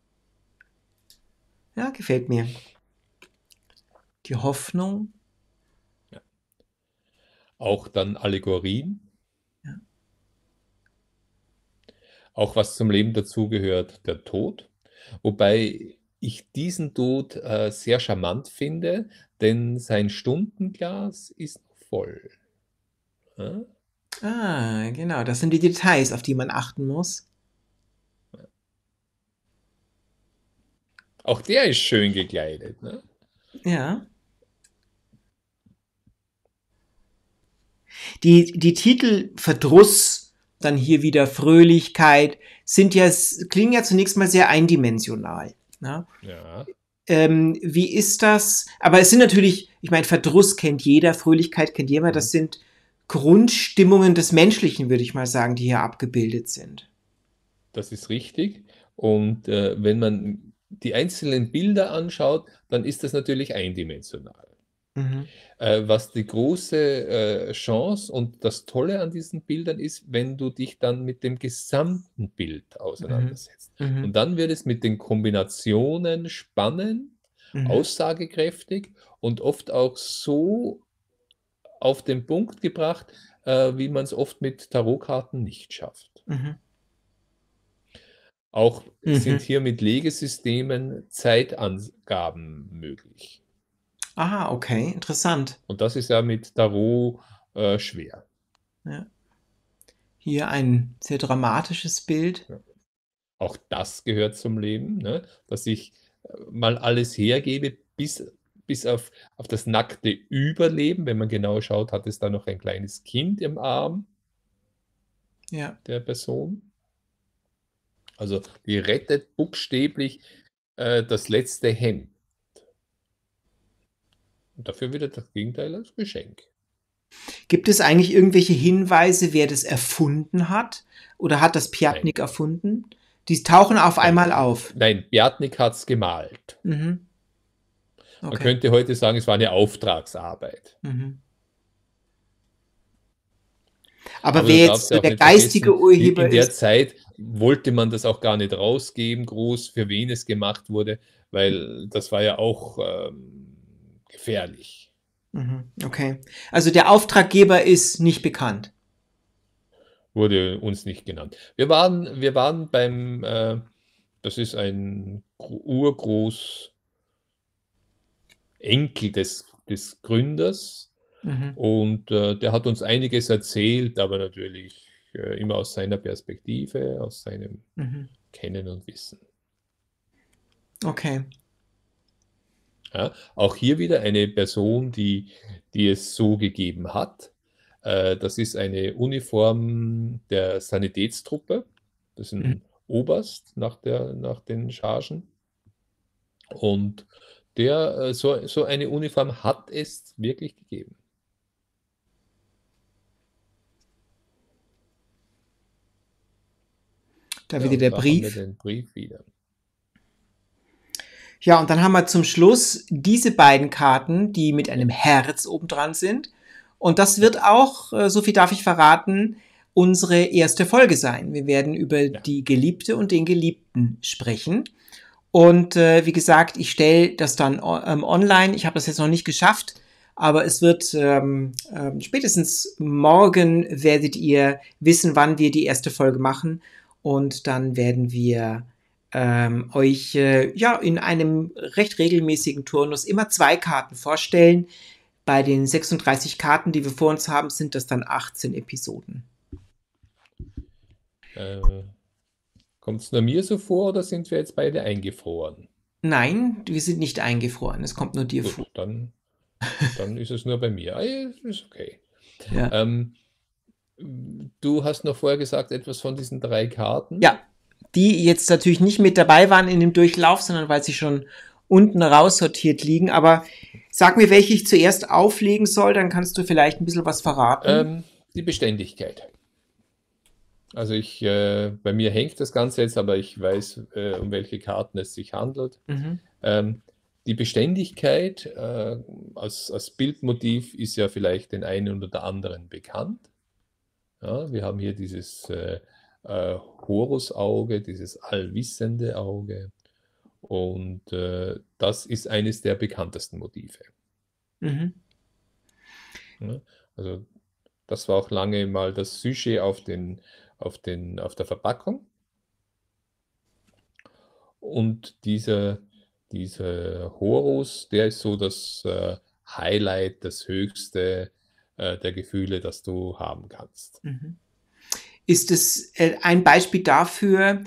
Ja, gefällt mir. Die Hoffnung. Ja. Auch dann Allegorien, Ja. auch was zum Leben dazugehört, der Tod. Wobei ich diesen Tod sehr charmant finde, denn sein Stundenglas ist noch voll. Ne? Ah, genau. Das sind die Details, auf die man achten muss. Auch der ist schön gekleidet. Ne? Ja. Die Titel Verdruss, dann hier wieder Fröhlichkeit, klingen ja zunächst mal sehr eindimensional. Ne? Ja. Wie ist das? Aber es sind natürlich, ich meine, Verdruss kennt jeder, Fröhlichkeit kennt jeder. Mhm. Das sind Grundstimmungen des Menschlichen, würde ich mal sagen, die hier abgebildet sind. Das ist richtig. Und wenn man die einzelnen Bilder anschaut, dann ist das natürlich eindimensional. Mhm. Was die große Chance und das Tolle an diesen Bildern ist, wenn du dich dann mit dem gesamten Bild Mhm. auseinandersetzt. Mhm. Und dann wird es mit den Kombinationen spannend, Mhm. aussagekräftig und oft auch so auf den Punkt gebracht, wie man es oft mit Tarotkarten nicht schafft. Mhm. Auch sind Mhm. hier mit Legesystemen Zeitangaben möglich. Aha, okay, interessant. Und das ist ja mit Tarot schwer. Ja. Hier ein sehr dramatisches Bild. Ja. Auch das gehört zum Leben, ne? Dass ich mal alles hergebe, bis auf das nackte Überleben. Wenn man genau schaut, hat es da noch ein kleines Kind im Arm Ja. der Person. Also die rettet buchstäblich das letzte Hemd. Und dafür wieder das Gegenteil als Geschenk. Gibt es eigentlich irgendwelche Hinweise, wer das erfunden hat? Oder hat das Nein, Pjatnik erfunden? Die tauchen auf nein, einmal auf. nein, Bjartnik hat es gemalt. Mhm. Man Okay. könnte heute sagen, es war eine Auftragsarbeit. Mhm. Aber Aber du wer darfst jetzt ja so auch der nicht geistige vergessen, Urheber in der ist, Zeit wollte man das auch gar nicht rausgeben, groß, für wen es gemacht wurde, weil das war ja auch gefährlich. okay. Also der Auftraggeber ist nicht bekannt. Wurde uns nicht genannt. Wir waren beim, das ist ein Urgroßenkel des Gründers Mhm. und der hat uns einiges erzählt, aber natürlich immer aus seiner Perspektive, aus seinem Mhm. Kennen und Wissen. Okay. Ja, auch hier wieder eine Person, die es so gegeben hat. Das ist eine Uniform der Sanitätstruppe. Das ist Mhm. ein Oberst nach den Chargen. Und so eine Uniform hat es wirklich gegeben. Da Ja, wieder und der da haben wir Brief. den Brief wieder. Ja, und dann haben wir zum Schluss diese beiden Karten, die mit einem Herz obendran sind. Und das Ja, wird auch, so viel darf ich verraten, unsere erste Folge sein. Wir werden über ja. die Geliebte und den Geliebten sprechen. Und wie gesagt, ich stelle das dann online. Ich habe das jetzt noch nicht geschafft, aber es wird spätestens morgen werdet ihr wissen, wann wir die erste Folge machen. Und dann werden wir euch ja in einem recht regelmäßigen Turnus immer zwei Karten vorstellen. Bei den 36 Karten, die wir vor uns haben, sind das dann 18 Episoden. Äh, Kommt es nur mir so vor oder sind wir jetzt beide eingefroren? Nein, wir sind nicht eingefroren. Es kommt nur dir vor. Gut, dann ist es nur bei mir. Ah, ja, ist okay. Ja. Ähm, Du hast noch vorher gesagt, etwas von diesen 3 Karten? Ja, die jetzt natürlich nicht mit dabei waren in dem Durchlauf, sondern weil sie schon unten raussortiert liegen. Aber sag mir, welche ich zuerst auflegen soll, dann kannst du vielleicht ein bisschen was verraten. Die Beständigkeit. Also bei mir hängt das Ganze jetzt, aber ich weiß, um welche Karten es sich handelt. Mhm. Die Beständigkeit als Bildmotiv ist ja vielleicht den einen oder anderen bekannt. Ja, wir haben hier dieses Horusauge, dieses allwissende Auge. Und das ist eines der bekanntesten Motive. Mhm. Ja, also das war auch lange mal das Sujet auf der Verpackung. Und dieser Horus, der ist so das Highlight, das höchste der Gefühle, das du haben kannst. Mhm. Ist es ein Beispiel dafür,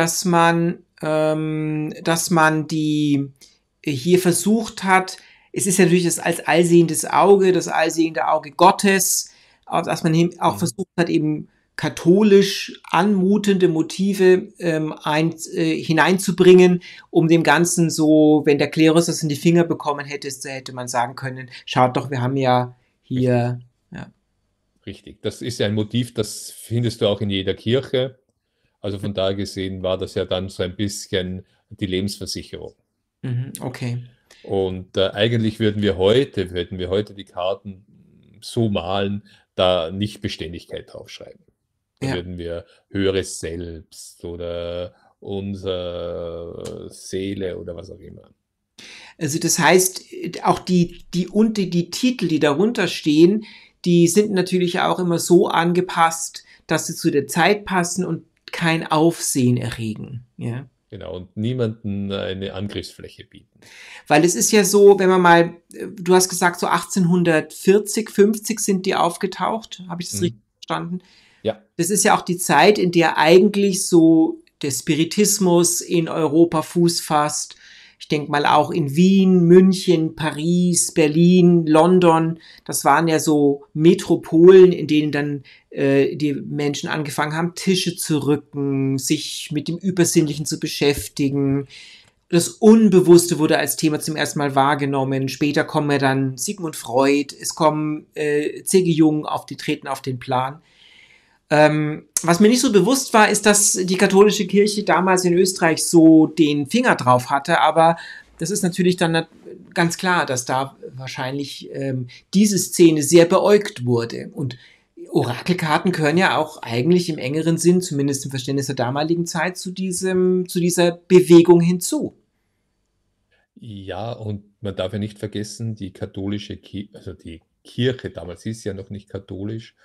dass man die hier versucht hat, es ist ja natürlich das als allsehendes Auge, das allsehende Auge Gottes, dass man auch versucht hat, eben katholisch anmutende Motive hineinzubringen, um dem Ganzen so, wenn der Klerus das in die Finger bekommen hätte, so hätte man sagen können, schaut doch, wir haben ja hier, ja. Richtig. Das ist ja ein Motiv, das findest du auch in jeder Kirche. Also von daher gesehen war das ja dann so ein bisschen die Lebensversicherung. Mhm, okay. Und eigentlich würden wir heute die Karten so malen, da nicht Beständigkeit draufschreiben. Da Ja. würden wir höheres Selbst oder unsere Seele oder was auch immer. Also das heißt, auch die Titel, die darunter stehen, die sind natürlich auch immer so angepasst, dass sie zu der Zeit passen und kein Aufsehen erregen. Ja. Genau, und niemanden eine Angriffsfläche bieten. Weil es ist ja so, wenn man mal, du hast gesagt, so 1840, 50 sind die aufgetaucht. Habe ich das richtig verstanden? Ja. Das ist ja auch die Zeit, in der eigentlich so der Spiritismus in Europa Fuß fasst. Ich denke mal auch in Wien, München, Paris, Berlin, London. Das waren ja so Metropolen, in denen dann die Menschen angefangen haben, Tische zu rücken, sich mit dem Übersinnlichen zu beschäftigen. Das Unbewusste wurde als Thema zum ersten Mal wahrgenommen. Später kommen ja dann Sigmund Freud, es kommen C.G. Jung die treten auf den Plan. Was mir nicht so bewusst war, ist, dass die katholische Kirche damals in Österreich so den Finger drauf hatte, aber das ist natürlich dann ganz klar, dass da wahrscheinlich diese Szene sehr beäugt wurde. Und Orakelkarten gehören ja auch eigentlich im engeren Sinn, zumindest im Verständnis der damaligen Zeit, zu dieser Bewegung hinzu. Ja, und man darf ja nicht vergessen, die katholische Kirche, also die Kirche damals hieß ja noch nicht katholisch,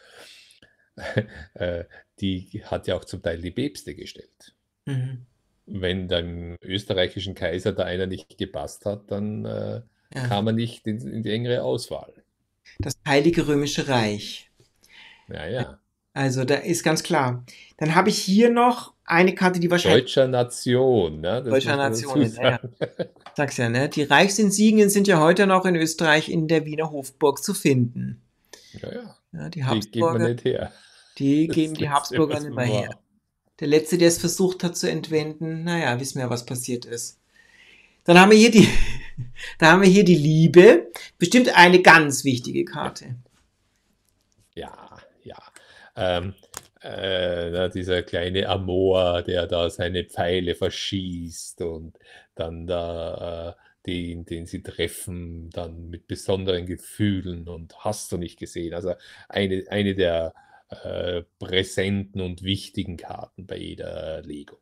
die hat ja auch zum Teil die Päpste gestellt. Mhm. Wenn dem österreichischen Kaiser da einer nicht gepasst hat, dann Ja. kam er nicht in die engere Auswahl. Das Heilige Römische Reich. Ja, ja. Also da ist ganz klar. Dann habe ich hier noch eine Karte, die wahrscheinlich Deutscher Nation, ne? Das deutscher muss man dazu Nationen, ja. sagen. Sag's ja, ne? Die Reichsinsignien sind ja heute noch in Österreich in der Wiener Hofburg zu finden. Ja, ja. Ja, die Die geht man Habsburger, nicht her. die Das geben die Letzte, Habsburger was nicht man mehr her. war. Der Letzte, der es versucht hat zu entwenden, naja, wissen wir, was passiert ist. Dann haben wir hier die, da haben wir hier die Liebe. Bestimmt eine ganz wichtige Karte. Ja, ja. Dieser kleine Amor, der da seine Pfeile verschießt und dann da den sie treffen, dann mit besonderen Gefühlen und hast du nicht gesehen. Also eine der präsenten und wichtigen Karten bei jeder Legung.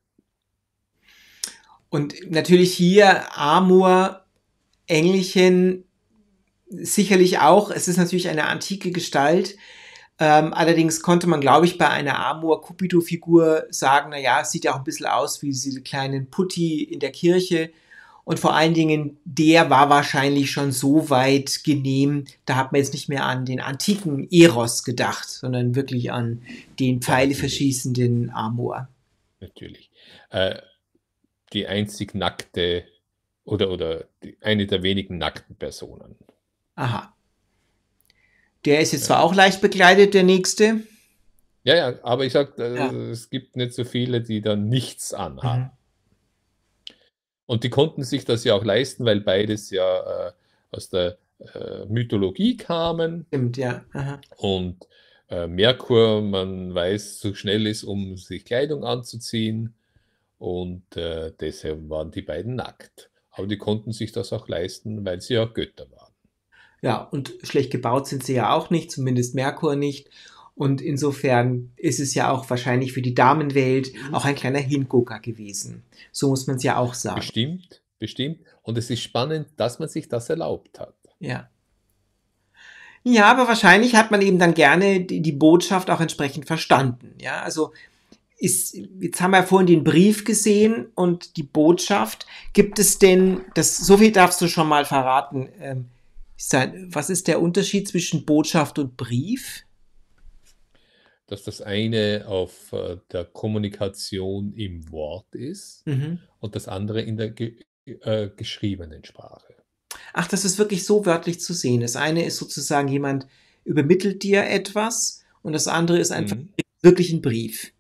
Und natürlich hier Amor, Engelchen, sicherlich auch. Es ist natürlich eine antike Gestalt. Allerdings konnte man, glaube ich, bei einer Amor-Cupido-Figur sagen, naja, es sieht ja auch ein bisschen aus wie diese kleinen Putti in der Kirche. Und vor allen Dingen, der war wahrscheinlich schon so weit genehm, da hat man jetzt nicht mehr an den antiken Eros gedacht, sondern wirklich an den Pfeile verschießenden Amor. Natürlich. Die einzig nackte oder eine der wenigen nackten Personen. Aha. Der ist jetzt zwar auch leicht bekleidet, der nächste. Ja, ja, aber ich sage, Ja. es gibt nicht so viele, die dann nichts Mhm. anhaben. Und die konnten sich das ja auch leisten, weil beides ja, aus der, Mythologie kamen Stimmt, ja. Aha. und, Merkur, man weiß, zu schnell ist, um sich Kleidung anzuziehen und, deshalb waren die beiden nackt. Aber die konnten sich das auch leisten, weil sie ja Götter waren. Ja, und schlecht gebaut sind sie ja auch nicht, zumindest Merkur nicht. Und insofern ist es ja auch wahrscheinlich für die Damenwelt auch ein kleiner Hingucker gewesen. So muss man es ja auch sagen. Bestimmt, bestimmt. Und es ist spannend, dass man sich das erlaubt hat. Ja. Ja, aber wahrscheinlich hat man eben dann gerne die Botschaft auch entsprechend verstanden. Ja, also jetzt haben wir ja vorhin den Brief gesehen und die Botschaft. Gibt es denn, so viel darfst du schon mal verraten, was ist der Unterschied zwischen Botschaft und Brief? Dass das eine auf, der Kommunikation im Wort ist Mhm. und das andere in der geschriebenen Sprache. Ach, das ist wirklich so wörtlich zu sehen. Das eine ist sozusagen, jemand übermittelt dir etwas und das andere ist einfach Mhm. wirklich ein Brief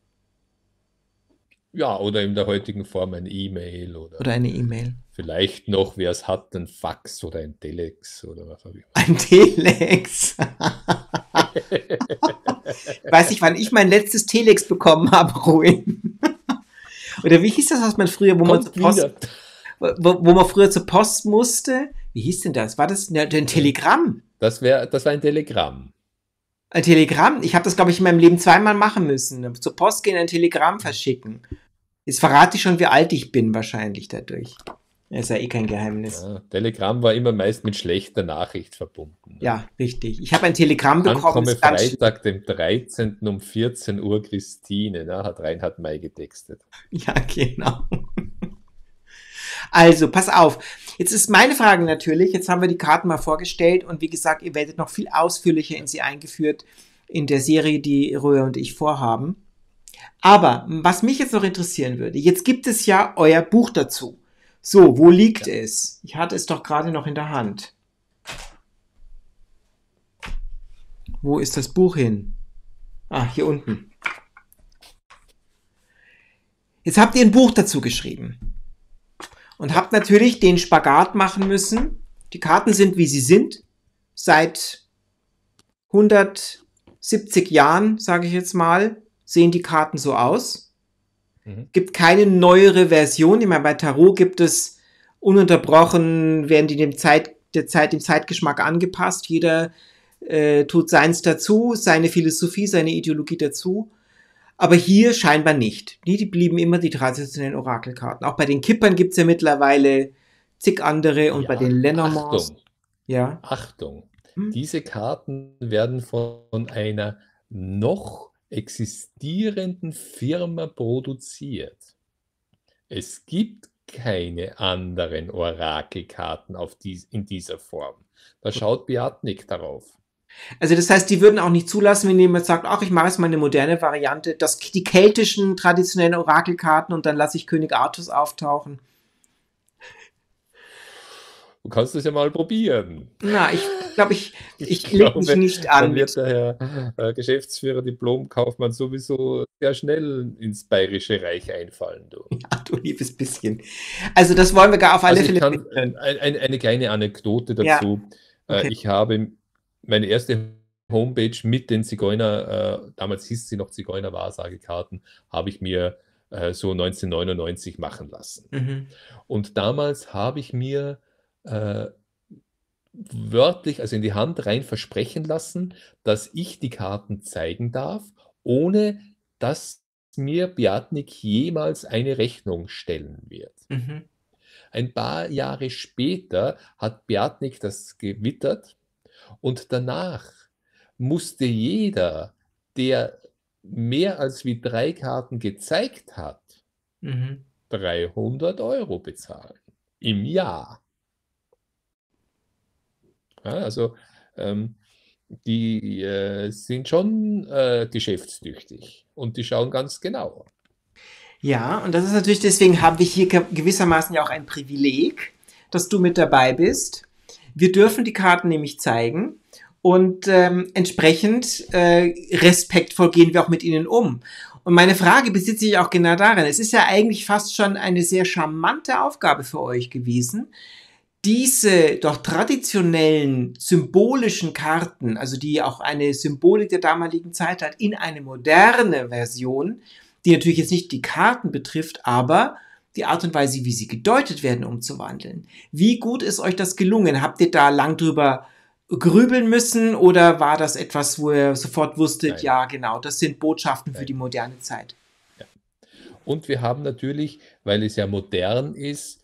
Ja, oder in der heutigen Form ein E-Mail oder oder eine E-Mail. vielleicht noch, wer es hat, ein Fax oder ein Telex oder was auch immer. Ein Telex. Weiß ich, wann ich mein letztes Telex bekommen habe, Ruin. Oder wie hieß das, was man früher, Kommt wieder. wo man früher zur Post musste? Wie hieß denn das? War das ein Telegramm? Das war ein Telegramm. Ein Telegramm? Ich habe das, glaube ich, in meinem Leben zweimal machen müssen. Zur Post gehen, ein Telegramm verschicken. Jetzt verrate ich schon, wie alt ich bin, wahrscheinlich dadurch. Ist ja eh kein Geheimnis. Ja, Telegramm war immer meist mit schlechter Nachricht verbunden. Ne? Ja, richtig. Ich habe ein Telegramm bekommen. Ankomme ist ganz Freitag, dem 13. um 14 Uhr Christine, ne, hat Reinhard May getextet. Ja, genau. Also, pass auf. Jetzt ist meine Frage natürlich, jetzt haben wir die Karten mal vorgestellt und wie gesagt, ihr werdet noch viel ausführlicher in sie eingeführt in der Serie, die Röhr und ich vorhaben. Aber was mich jetzt noch interessieren würde, jetzt gibt es ja euer Buch dazu. So, wo liegt es? Ich hatte es doch gerade noch in der Hand. Wo ist das Buch hin? Ah, hier unten. Jetzt habt ihr ein Buch dazu geschrieben. Und habt natürlich den Spagat machen müssen. Die Karten sind, wie sie sind. Seit 170 Jahren, sage ich jetzt mal, sehen die Karten so aus. Gibt keine neuere Version. Ich meine, bei Tarot gibt es ununterbrochen, werden die dem Zeitgeschmack angepasst. Jeder tut seins dazu, seine Philosophie, seine Ideologie dazu. Aber hier scheinbar nicht. Die blieben immer die traditionellen Orakelkarten. Auch bei den Kippern gibt es ja mittlerweile zig andere und Ja, bei den Lenormands. Achtung, Ja. Achtung. Diese Karten werden von einer noch existierenden Firma produziert. Es gibt keine anderen Orakelkarten in dieser Form. Da schaut Beatnik darauf. Also das heißt, die würden auch nicht zulassen, wenn jemand sagt, ach, ich mache jetzt mal eine moderne Variante, die keltischen traditionellen Orakelkarten und dann lasse ich König Artus auftauchen. Du kannst es ja mal probieren. Na, ich glaube, ich lege glaube, mich nicht an. Dann wird der Herr Geschäftsführer, Diplomkaufmann sowieso sehr schnell ins Bayerische Reich einfallen. Du. Ja, du liebes bisschen. Also das wollen wir gar auf alle Also ich Fälle. kann eine kleine Anekdote dazu. Ja. Okay. Ich habe meine erste Homepage mit den Zigeuner, damals hieß sie noch Zigeuner-Wahrsagekarten, habe ich mir so 1999 machen lassen. Mhm. Und damals habe ich mir wörtlich, also in die Hand rein versprechen lassen, dass ich die Karten zeigen darf, ohne dass mir Beatnik jemals eine Rechnung stellen wird. Mhm. Ein paar Jahre später hat Beatnik das gewittert und danach musste jeder, der mehr als wie 3 Karten gezeigt hat, 300 € bezahlen im Jahr. Ja, also die sind schon geschäftstüchtig und die schauen ganz genau. Ja, und das ist natürlich, deswegen haben wir hier gewissermaßen ja auch ein Privileg, dass du mit dabei bist. Wir dürfen die Karten nämlich zeigen und entsprechend respektvoll gehen wir auch mit ihnen um. Und meine Frage bezieht sich auch genau darin. Es ist ja eigentlich fast schon eine sehr charmante Aufgabe für euch gewesen, diese doch traditionellen symbolischen Karten, also die auch eine Symbolik der damaligen Zeit hat, in eine moderne Version, die natürlich jetzt nicht die Karten betrifft, aber die Art und Weise, wie sie gedeutet werden, umzuwandeln. Wie gut ist euch das gelungen? Habt ihr da lang drüber grübeln müssen oder war das etwas, wo ihr sofort wusstet, Nein. ja genau, das sind Botschaften für Nein. die moderne Zeit? Ja. Und wir haben natürlich, weil es ja modern ist,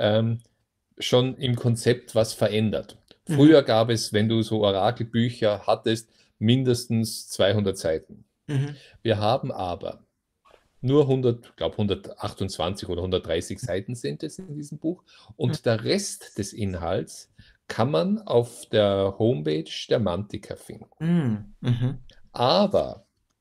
schon im Konzept was verändert. Früher gab es, wenn du so Orakelbücher hattest, mindestens 200 Seiten. Mhm. Wir haben aber nur 100, ich glaube 128 oder 130 Seiten sind es in diesem Buch. Und der Rest des Inhalts kann man auf der Homepage der Mantiqa finden. Mhm. Mhm. Aber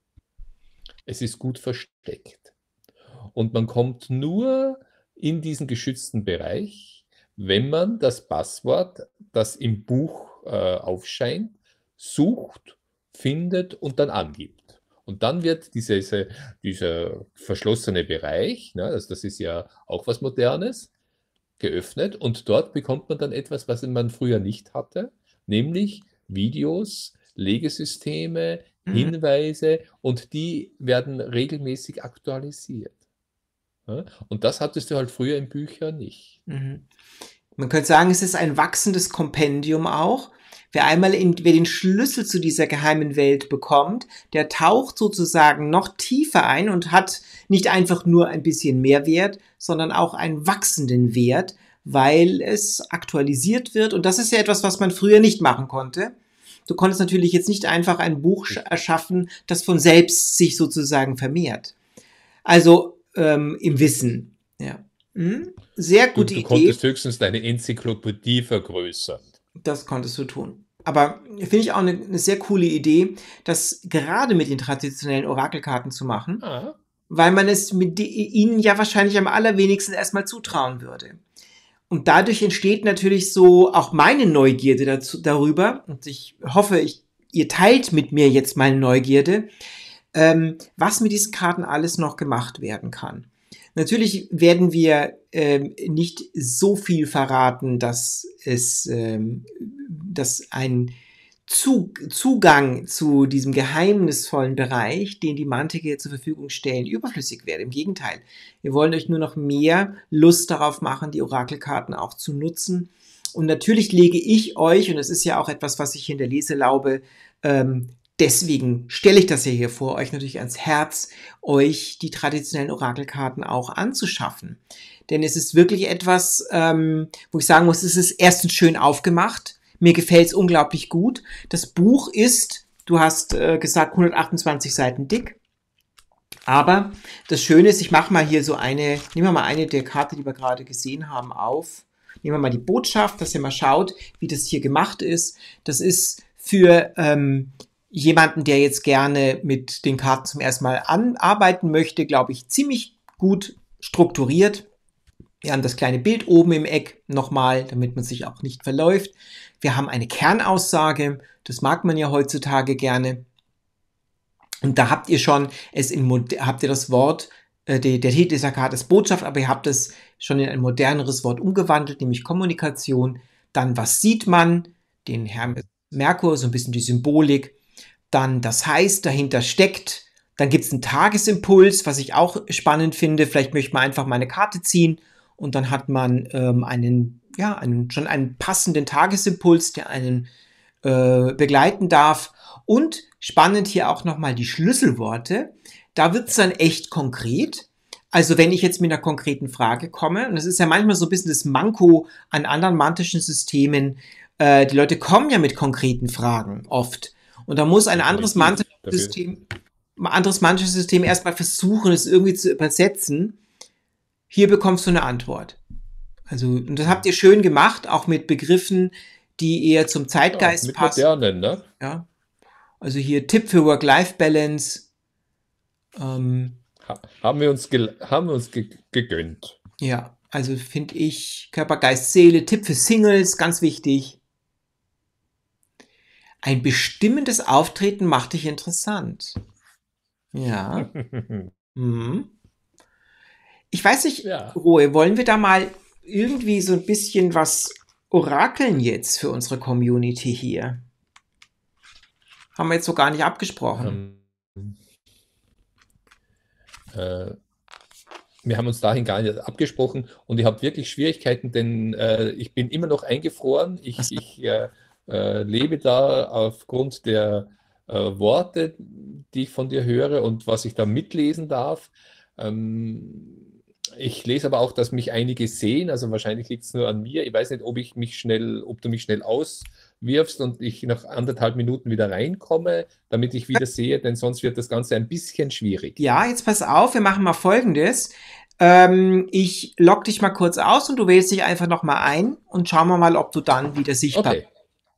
es ist gut versteckt. Und man kommt nur in diesen geschützten Bereich, wenn man das Passwort, das im Buch aufscheint, sucht, findet und dann angibt. Und dann wird dieser verschlossene Bereich, ne, also das ist ja auch was Modernes, geöffnet und dort bekommt man dann etwas, was man früher nicht hatte, nämlich Videos, Legesysteme, Hinweise und die werden regelmäßig aktualisiert. Ja? Und das hattest du halt früher in Büchern nicht. Mhm. Man könnte sagen, es ist ein wachsendes Kompendium auch. Wer den Schlüssel zu dieser geheimen Welt bekommt, der taucht sozusagen noch tiefer ein und hat nicht einfach nur ein bisschen mehr Wert, sondern auch einen wachsenden Wert, weil es aktualisiert wird. Und das ist ja etwas, was man früher nicht machen konnte. Du konntest natürlich jetzt nicht einfach ein Buch erschaffen, das von selbst sich sozusagen vermehrt. Also im Wissen. Ja. Sehr gute Du Idee. konntest höchstens deine Enzyklopädie vergrößern. Das konntest du tun. Aber finde ich auch eine sehr coole Idee, das gerade mit den traditionellen Orakelkarten zu machen, weil man es ihnen ja wahrscheinlich am allerwenigsten erstmal zutrauen würde. Und dadurch entsteht natürlich so auch meine Neugierde darüber. Und ich hoffe, ihr teilt mit mir jetzt meine Neugierde, was mit diesen Karten alles noch gemacht werden kann. Natürlich werden wir nicht so viel verraten, dass ein Zugang zu diesem geheimnisvollen Bereich, den die Mantiqe zur Verfügung stellen, überflüssig wird. Im Gegenteil, wir wollen euch nur noch mehr Lust darauf machen, die Orakelkarten auch zu nutzen. Und natürlich lege ich euch, und es ist ja auch etwas, was ich hier in der Leselaube deswegen stelle ich das ja hier vor, euch natürlich ans Herz, euch die traditionellen Orakelkarten auch anzuschaffen. Denn es ist wirklich etwas, wo ich sagen muss, es ist erstens schön aufgemacht. Mir gefällt es unglaublich gut. Das Buch ist, du hast gesagt, 128 Seiten dick. Aber das Schöne ist, ich mache mal hier so nehmen wir mal eine der Karte, die wir gerade gesehen haben, auf. Nehmen wir mal die Botschaft, dass ihr mal schaut, wie das hier gemacht ist. Das ist für jemanden, der jetzt gerne mit den Karten zum ersten Mal arbeiten möchte, glaube ich, ziemlich gut strukturiert. Wir haben das kleine Bild oben im Eck nochmal, damit man sich auch nicht verläuft. Wir haben eine Kernaussage, das mag man ja heutzutage gerne. Und da habt ihr schon habt ihr das Wort, der Titel dieser Karte ist Botschaft, aber ihr habt es schon in ein moderneres Wort umgewandelt, nämlich Kommunikation. Dann, was sieht man? Den Herrn Merkur, so ein bisschen die Symbolik. Dann das heißt, dahinter steckt. Dann gibt es einen Tagesimpuls, was ich auch spannend finde. Vielleicht möchte man einfach mal eine Karte ziehen und dann hat man schon einen passenden Tagesimpuls, der einen begleiten darf. Und spannend hier auch nochmal die Schlüsselworte. Da wird es dann echt konkret. Also wenn ich jetzt mit einer konkreten Frage komme, und das ist ja manchmal so ein bisschen das Manko an anderen mantischen Systemen, die Leute kommen ja mit konkreten Fragen oft. Und da muss ein anderes mantisches System erstmal versuchen, es irgendwie zu übersetzen. Hier bekommst du eine Antwort. Also, und das habt ihr schön gemacht, auch mit Begriffen, die eher zum Zeitgeist passen. Modernen, ne? Ja. Also hier Tipp für Work-Life-Balance. Haben wir uns gegönnt. Ja, also finde ich Körper, Geist, Seele, Tipp für Singles, ganz wichtig. Ein bestimmendes Auftreten macht dich interessant. Ja. Mhm. Ich weiß nicht, Ja. Ruhe, wollen wir da mal irgendwie so ein bisschen was orakeln jetzt für unsere Community hier? Haben wir jetzt so gar nicht abgesprochen. Ähm, äh, Wir haben uns dahin gar nicht abgesprochen und ich habe wirklich Schwierigkeiten, denn ich bin immer noch eingefroren. Ich lebe da aufgrund der Worte, die ich von dir höre und was ich da mitlesen darf. Ich lese aber auch, dass mich einige sehen, also wahrscheinlich liegt es nur an mir. Ich weiß nicht, ob du mich schnell auswirfst und ich nach 1,5 Minuten wieder reinkomme, damit ich wieder sehe, denn sonst wird das Ganze ein bisschen schwierig. Ja, jetzt pass auf, wir machen mal Folgendes. Ich logge dich mal kurz aus und du wählst dich einfach nochmal ein und schauen wir mal, ob du dann wieder sichtbar bist. Okay.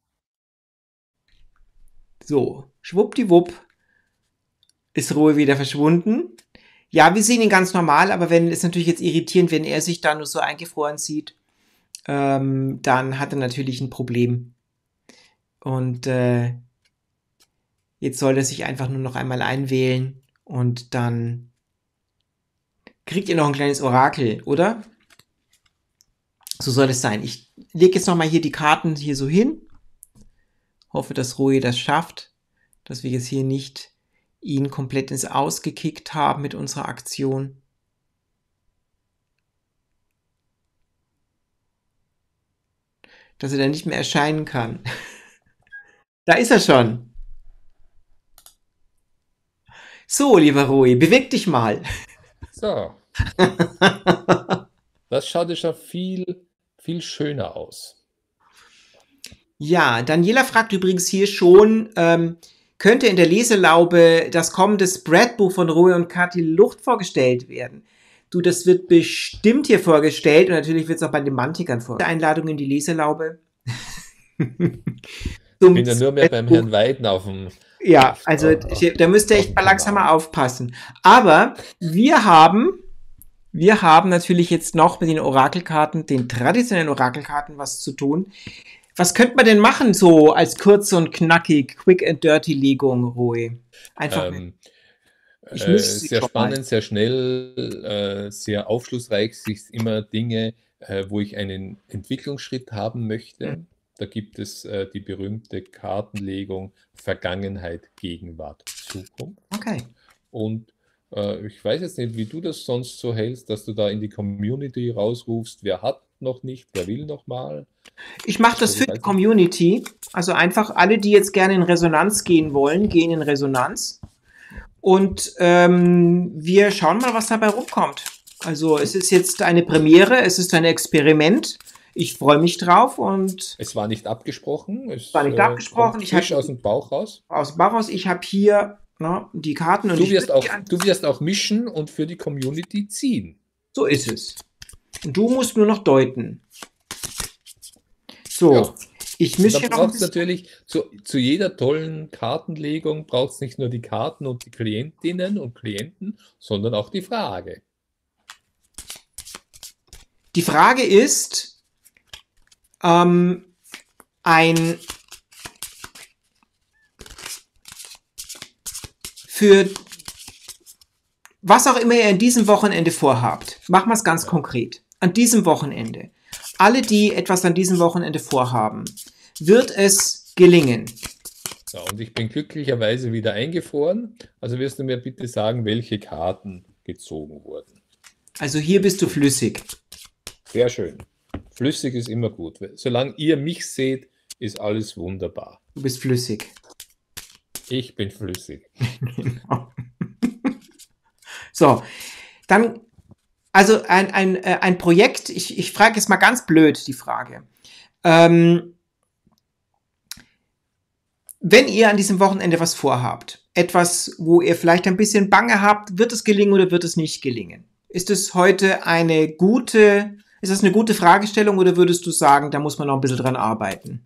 So, schwuppdiwupp ist Ruhe wieder verschwunden. Ja, wir sehen ihn ganz normal, aber wenn ist natürlich jetzt irritierend, wenn er sich da nur so eingefroren sieht, dann hat er natürlich ein Problem. Und jetzt soll er sich einfach nur noch einmal einwählen und dann kriegt ihr noch ein kleines Orakel, oder? So soll es sein. Ich lege jetzt nochmal hier die Karten hier so hin. Hoffe, dass Roy das schafft, dass wir jetzt hier nicht ihn komplett ins Aus gekickt haben mit unserer Aktion. Dass er dann nicht mehr erscheinen kann. Da ist er schon. So, lieber Roy, beweg dich mal. So, das schaut ja schon viel, viel schöner aus. Ja, Daniela fragt übrigens hier schon, könnte in der Leselaube das kommende Spreadbuch von Roy und Kathi Lucht vorgestellt werden? Du, das wird bestimmt hier vorgestellt und natürlich wird es auch bei den Mantikern vorgestellt. Einladung in die Leselaube. Ich bin ja nur mehr beim Herrn Weiden auf dem. Ja, also da müsst ihr echt mal langsam mal aufpassen. Aber wir haben natürlich jetzt noch mit den Orakelkarten, den traditionellen Orakelkarten, was zu tun. Was könnte man denn machen, so als kurz und knackig, quick and dirty Legung, Roy? Einfach. Sehr spannend, sehr schnell, sehr aufschlussreich, sich immer Dinge, wo ich einen Entwicklungsschritt haben möchte. Da gibt es die berühmte Kartenlegung Vergangenheit, Gegenwart, Zukunft. Okay. Und ich weiß jetzt nicht, wie du das sonst so hältst, dass du da in die Community rausrufst, wer hat noch nicht, wer will noch mal. Ich mache das für die Community. Also einfach alle, die jetzt gerne in Resonanz gehen wollen, gehen in Resonanz. Und wir schauen mal, was dabei rumkommt. Also es ist jetzt eine Premiere, es ist ein Experiment. Ich freue mich drauf und... Es war nicht abgesprochen. Es war nicht abgesprochen. Ich habe aus dem Bauch raus. Aus dem Bauch raus. Ich habe hier die Karten. Und du wirst auch mischen und für die Community ziehen. So ist es. Und du musst nur noch deuten. So, ja. Ich mische hier noch ein bisschen. Natürlich zu jeder tollen Kartenlegung braucht es nicht nur die Karten und die Klientinnen und Klienten, sondern auch die Frage. Die Frage ist, für was auch immer ihr an diesem Wochenende vorhabt, machen wir es ganz konkret. An diesem Wochenende. Alle, die etwas an diesem Wochenende vorhaben, wird es gelingen. So, und ich bin glücklicherweise wieder eingefroren. Also wirst du mir bitte sagen, welche Karten gezogen wurden. Also hier bist du flüssig. Sehr schön. Flüssig ist immer gut. Solange ihr mich seht, ist alles wunderbar. Du bist flüssig. Ich bin flüssig. Genau. So, dann, also ein Projekt, ich frage jetzt mal ganz blöd die Frage. Wenn ihr an diesem Wochenende was vorhabt, etwas, wo ihr vielleicht ein bisschen Bange habt, wird es gelingen oder wird es nicht gelingen? Ist es heute ist das eine gute Fragestellung oder würdest du sagen, da muss man noch ein bisschen dran arbeiten?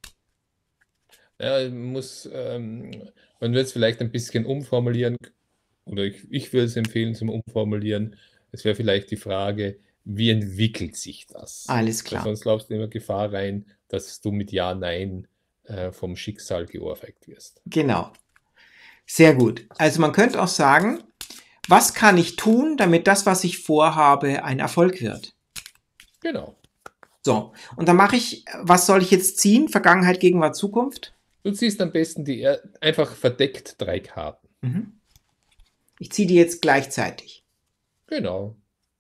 Ja, man wird es vielleicht ein bisschen umformulieren, oder ich würde es empfehlen zum Umformulieren. Es wäre vielleicht die Frage, wie entwickelt sich das? Alles klar. Weil sonst laufst du immer Gefahr rein, dass du mit Ja, Nein vom Schicksal geohrfeigt wirst. Genau. Sehr gut. Also man könnte auch sagen, was kann ich tun, damit das, was ich vorhabe, ein Erfolg wird? Genau. So, und dann mache ich, was soll ich jetzt ziehen? Vergangenheit, Gegenwart, Zukunft? Du ziehst am besten einfach verdeckt 3 Karten. Mhm. Ich ziehe die jetzt gleichzeitig. Genau.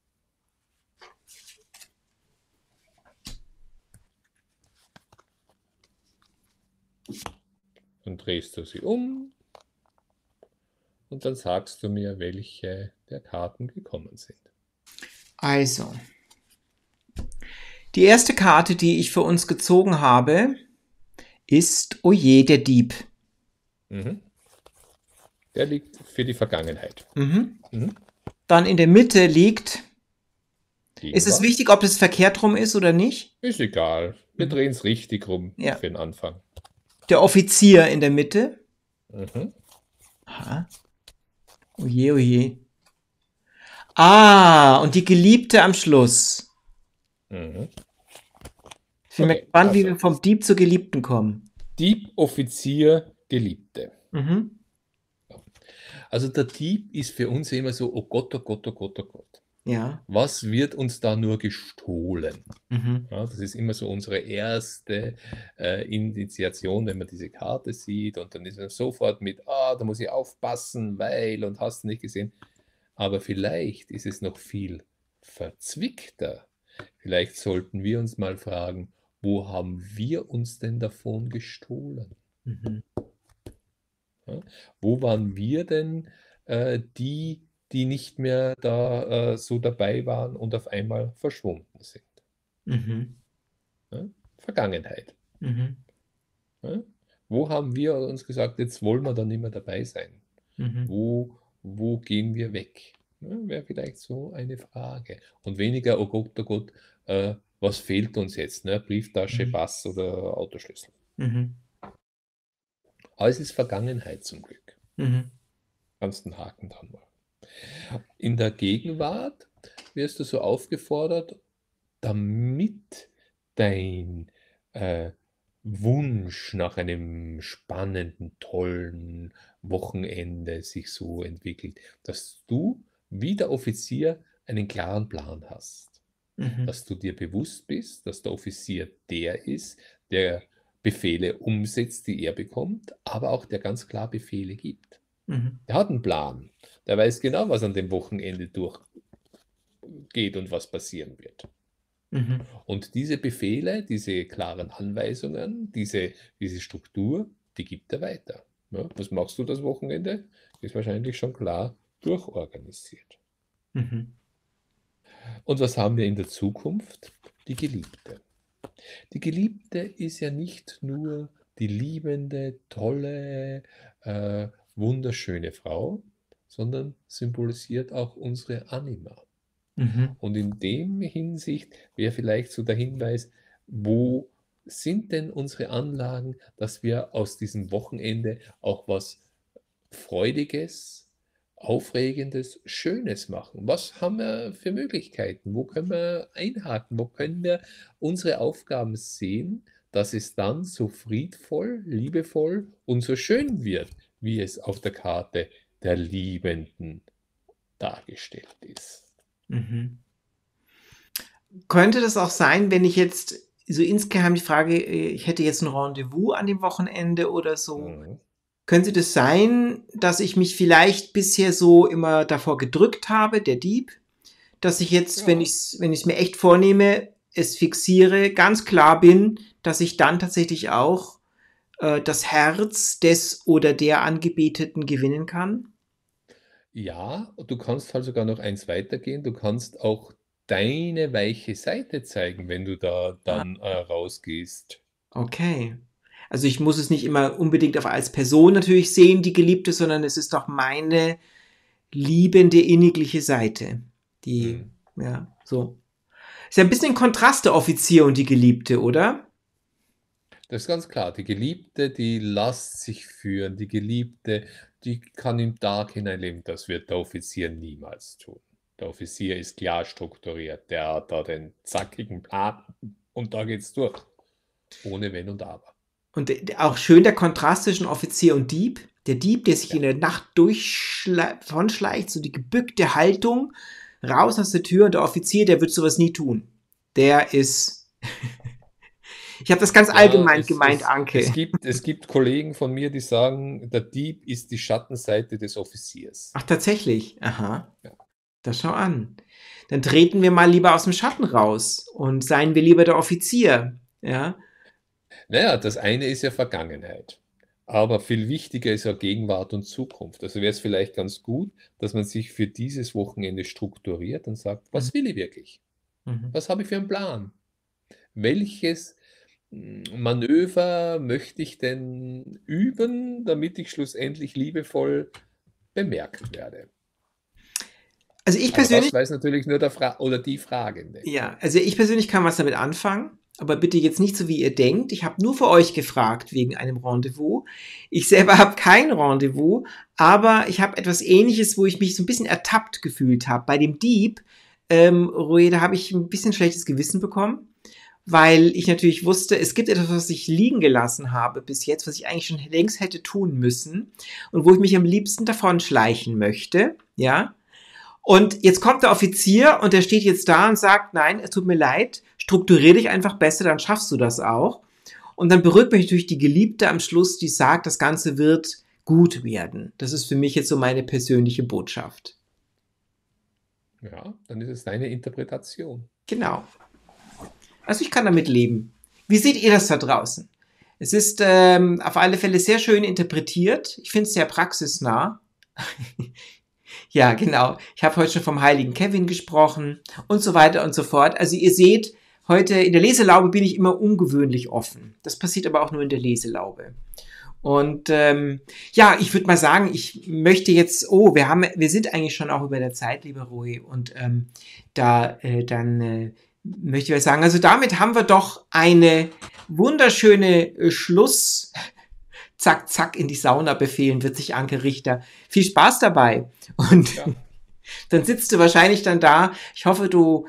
Dann drehst du sie um und dann sagst du mir, welche der Karten gekommen sind. Also, die erste Karte, die ich für uns gezogen habe, ist Oje, der Dieb. Mhm. Der liegt für die Vergangenheit. Mhm. Mhm. Dann in der Mitte liegt, ist es Gegenwart. wichtig, ob es verkehrt rum ist oder nicht? Ist egal. Wir Mhm. drehen es richtig rum Ja. für den Anfang. Der Offizier in der Mitte. Mhm. Aha. Oje, oje. Ah, und die Geliebte am Schluss. Mhm. Ich bin mir Okay, gespannt, wie also wir vom Dieb zur Geliebten kommen. Dieb, Offizier, Geliebte. Mhm. Also der Dieb ist für uns immer so, oh Gott, oh Gott, oh Gott, oh Gott. Ja. Was wird uns da nur gestohlen? Mhm. Ja, das ist immer so unsere erste Initiation, wenn man diese Karte sieht und dann ist man sofort mit, da muss ich aufpassen, weil und hast du nicht gesehen. Aber vielleicht ist es noch viel verzwickter. Vielleicht sollten wir uns mal fragen, wo haben wir uns denn davon gestohlen? Mhm. Ja? Wo waren wir denn die, die nicht mehr da so dabei waren und auf einmal verschwunden sind? Mhm. Ja? Vergangenheit. Mhm. Ja? Wo haben wir uns gesagt, jetzt wollen wir da nicht mehr dabei sein? Mhm. Wo gehen wir weg? Ja, wäre vielleicht so eine Frage. Und weniger, oh Gott, was fehlt uns jetzt? Ne? Brieftasche, Mhm. Pass oder Autoschlüssel. Mhm. Aber es ist Vergangenheit zum Glück. Mhm. Kannst einen Haken dran machen. In der Gegenwart wirst du so aufgefordert, damit dein äh, Wunsch nach einem spannenden, tollen Wochenende sich so entwickelt, dass du wie der Offizier einen klaren Plan hast, Mhm. dass du dir bewusst bist, dass der Offizier der ist, der Befehle umsetzt, die er bekommt, aber auch der ganz klar Befehle gibt. Mhm. Der hat einen Plan. Der weiß genau, was an dem Wochenende durchgeht und was passieren wird. Mhm. Und diese Befehle, diese klaren Anweisungen, diese Struktur, die gibt er weiter. Ja, was machst du das Wochenende? Ist wahrscheinlich schon klar durchorganisiert. Mhm. Und was haben wir in der Zukunft? Die Geliebte. Die Geliebte ist ja nicht nur die liebende, tolle, äh, wunderschöne Frau, sondern symbolisiert auch unsere Anima. Mhm. Und in dem Hinsicht wäre vielleicht so der Hinweis, wo sind denn unsere Anlagen, dass wir aus diesem Wochenende auch was Freudiges, Aufregendes, Schönes machen? Was haben wir für Möglichkeiten? Wo können wir einhaken? Wo können wir unsere Aufgaben sehen, dass es dann so friedvoll, liebevoll und so schön wird, wie es auf der Karte der Liebenden dargestellt ist? Mhm. Könnte das auch sein, wenn ich jetzt so insgeheim die Frage, ich hätte jetzt ein Rendezvous an dem Wochenende oder so. Mhm. Könnte das sein, dass ich mich vielleicht bisher so immer davor gedrückt habe, der Dieb, dass ich jetzt, wenn Ja. ich's mir echt vornehme, es fixiere, ganz klar bin, dass ich dann tatsächlich auch das Herz des oder der Angebeteten gewinnen kann? Ja, du kannst halt sogar noch eins weitergehen. Du kannst auch deine weiche Seite zeigen, wenn du da Ah, dann rausgehst. okay. Also ich muss es nicht immer unbedingt auf als Person natürlich sehen, die Geliebte, sondern es ist doch meine liebende, innigliche Seite. Die, Mhm. ja, so. Ist ja ein bisschen ein Kontrast, der Offizier und die Geliebte, oder? Das ist ganz klar. Die Geliebte, die lässt sich führen. Die Geliebte, die kann im Tag hineinleben. Das wird der Offizier niemals tun. Der Offizier ist klar strukturiert. Der hat da den zackigen Plan und da geht's durch. Ohne Wenn und Aber. Und auch schön der Kontrast zwischen Offizier und Dieb. Der Dieb, der sich in Ja. der Nacht davonschleicht, so die gebückte Haltung, raus aus der Tür, und der Offizier, der wird sowas nie tun. Der ist. Ich habe das ganz Ja, allgemein gemeint, Anke. es gibt Kollegen von mir, die sagen, der Dieb ist die Schattenseite des Offiziers. Ach, tatsächlich. Aha. Ja. Das schau an. Dann treten wir mal lieber aus dem Schatten raus und seien wir lieber der Offizier. Ja. Naja, das eine ist ja Vergangenheit. Aber viel wichtiger ist ja Gegenwart und Zukunft. Also wäre es vielleicht ganz gut, dass man sich für dieses Wochenende strukturiert und sagt, Mhm. was will ich wirklich? Mhm. Was habe ich für einen Plan? Welches Manöver möchte ich denn üben, damit ich schlussendlich liebevoll bemerkt werde? Also ich Aber persönlich, das weiß natürlich nur der oder die Fragende. ja, also ich persönlich kann was damit anfangen, aber bitte jetzt nicht so, wie ihr denkt. Ich habe nur für euch gefragt wegen einem Rendezvous. Ich selber habe kein Rendezvous, aber ich habe etwas Ähnliches, wo ich mich so ein bisschen ertappt gefühlt habe. Bei dem Dieb, Roe, da habe ich ein bisschen schlechtes Gewissen bekommen, weil ich natürlich wusste, es gibt etwas, was ich liegen gelassen habe bis jetzt, was ich eigentlich schon längst hätte tun müssen und wo ich mich am liebsten davon schleichen möchte, ja. Und jetzt kommt der Offizier und der steht jetzt da und sagt, nein, es tut mir leid, strukturier dich einfach besser, dann schaffst du das auch. Und dann berührt mich natürlich die Geliebte am Schluss, die sagt, das Ganze wird gut werden. Das ist für mich jetzt so meine persönliche Botschaft. Ja, dann ist es deine Interpretation. Genau. Also ich kann damit leben. Wie seht ihr das da draußen? Es ist auf alle Fälle sehr schön interpretiert. Ich finde es sehr praxisnah. Ja, genau. Ich habe heute schon vom heiligen Kevin gesprochen und so weiter und so fort. Also ihr seht, heute in der Leselaube bin ich immer ungewöhnlich offen. Das passiert aber auch nur in der Leselaube. Und ja, ich würde mal sagen, ich möchte jetzt, wir sind eigentlich schon auch über der Zeit, lieber Rui, und möchte ich sagen, also damit haben wir doch eine wunderschöne Schluss. Zack, zack, in die Sauna befehlen, wird sich Anke Richter. Viel Spaß dabei. Und Ja. dann sitzt du wahrscheinlich dann da. Ich hoffe, du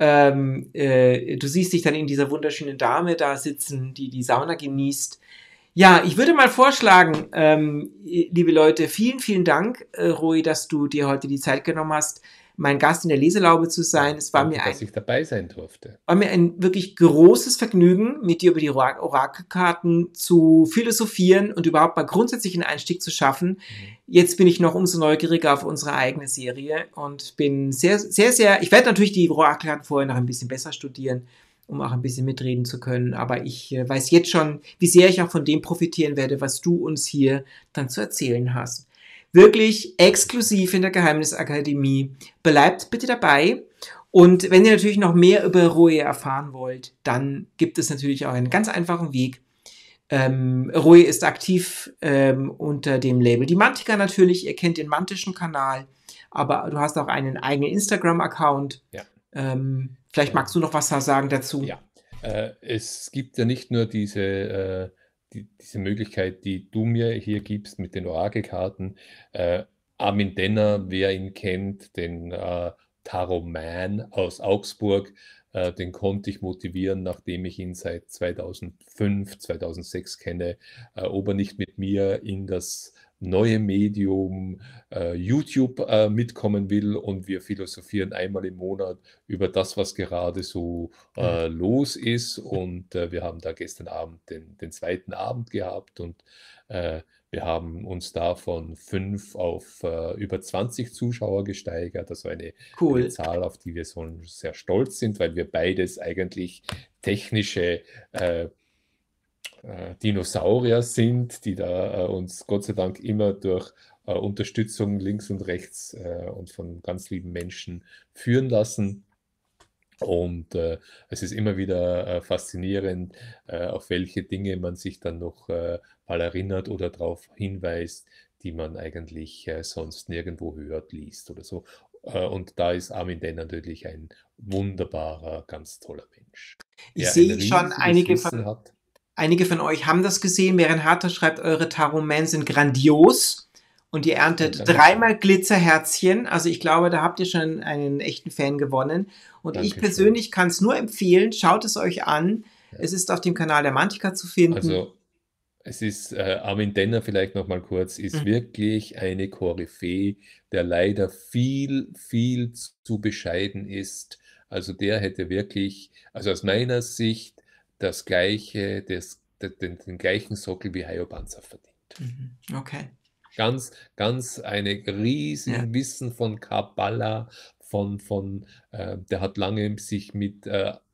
siehst dich dann in dieser wunderschönen Dame da sitzen, die die Sauna genießt. Ja, ich würde mal vorschlagen, liebe Leute, vielen, vielen Dank, Rui, dass du dir heute die Zeit genommen hast, mein Gast in der Leselaube zu sein. Es war Danke, mir dass ich dabei sein durfte. war mir ein wirklich großes Vergnügen, mit dir über die Orakelkarten zu philosophieren und überhaupt mal grundsätzlich einen Einstieg zu schaffen. Jetzt bin ich noch umso neugieriger auf unsere eigene Serie und bin sehr, sehr, sehr, ich werde natürlich die Orakelkarten vorher noch ein bisschen besser studieren, um auch ein bisschen mitreden zu können, aber ich weiß jetzt schon, wie sehr ich auch von dem profitieren werde, was du uns hier dann zu erzählen hast. Wirklich exklusiv in der Geheimnisakademie. Bleibt bitte dabei. Und wenn ihr natürlich noch mehr über Roe erfahren wollt, dann gibt es natürlich auch einen ganz einfachen Weg. Roe ist aktiv unter dem Label Die Mantika natürlich. Ihr kennt den mantischen Kanal, aber du hast auch einen eigenen Instagram-Account. Ja. Vielleicht magst du noch was sagen dazu. Ja, es gibt ja nicht nur diese Möglichkeit, die du mir hier gibst mit den Orakelkarten. Armin Denner, wer ihn kennt, den Tarotman aus Augsburg, den konnte ich motivieren, nachdem ich ihn seit 2005, 2006 kenne, ob er nicht mit mir in das neue Medium YouTube mitkommen will, und wir philosophieren einmal im Monat über das, was gerade so los ist. Und wir haben da gestern Abend den zweiten Abend gehabt, und wir haben uns da von 5 auf über 20 Zuschauer gesteigert. Also eine Zahl, auf die wir so sehr stolz sind, weil wir beides eigentlich technische Dinosaurier sind, die da uns Gott sei Dank immer durch Unterstützung links und rechts und von ganz lieben Menschen führen lassen. Und es ist immer wieder faszinierend, auf welche Dinge man sich dann noch mal erinnert oder darauf hinweist, die man eigentlich sonst nirgendwo hört, liest oder so. Und da ist Armin Denner natürlich ein wunderbarer, ganz toller Mensch. Ich der sehe ein schon, riesiges Wissen hat. einige von euch haben das gesehen. Maren Harter schreibt, eure Tarotmans sind grandios. Und ihr erntet Dankeschön. 3-mal Glitzerherzchen. Also ich glaube, da habt ihr schon einen echten Fan gewonnen. Und ich Dankeschön. persönlich kann es nur empfehlen, schaut es euch an. Ja. Es ist auf dem Kanal der Mantika zu finden. Also Es ist, Armin Denner vielleicht noch mal kurz, ist Mhm. wirklich eine Koryphäe, der leider viel, viel zu bescheiden ist. Also der hätte wirklich, also aus meiner Sicht, das gleiche, den gleichen Sockel wie Hajo Banzer verdient. Mhm. Okay. Ganz eine Ja. riesigen Wissen von Kabbala, der hat lange sich mit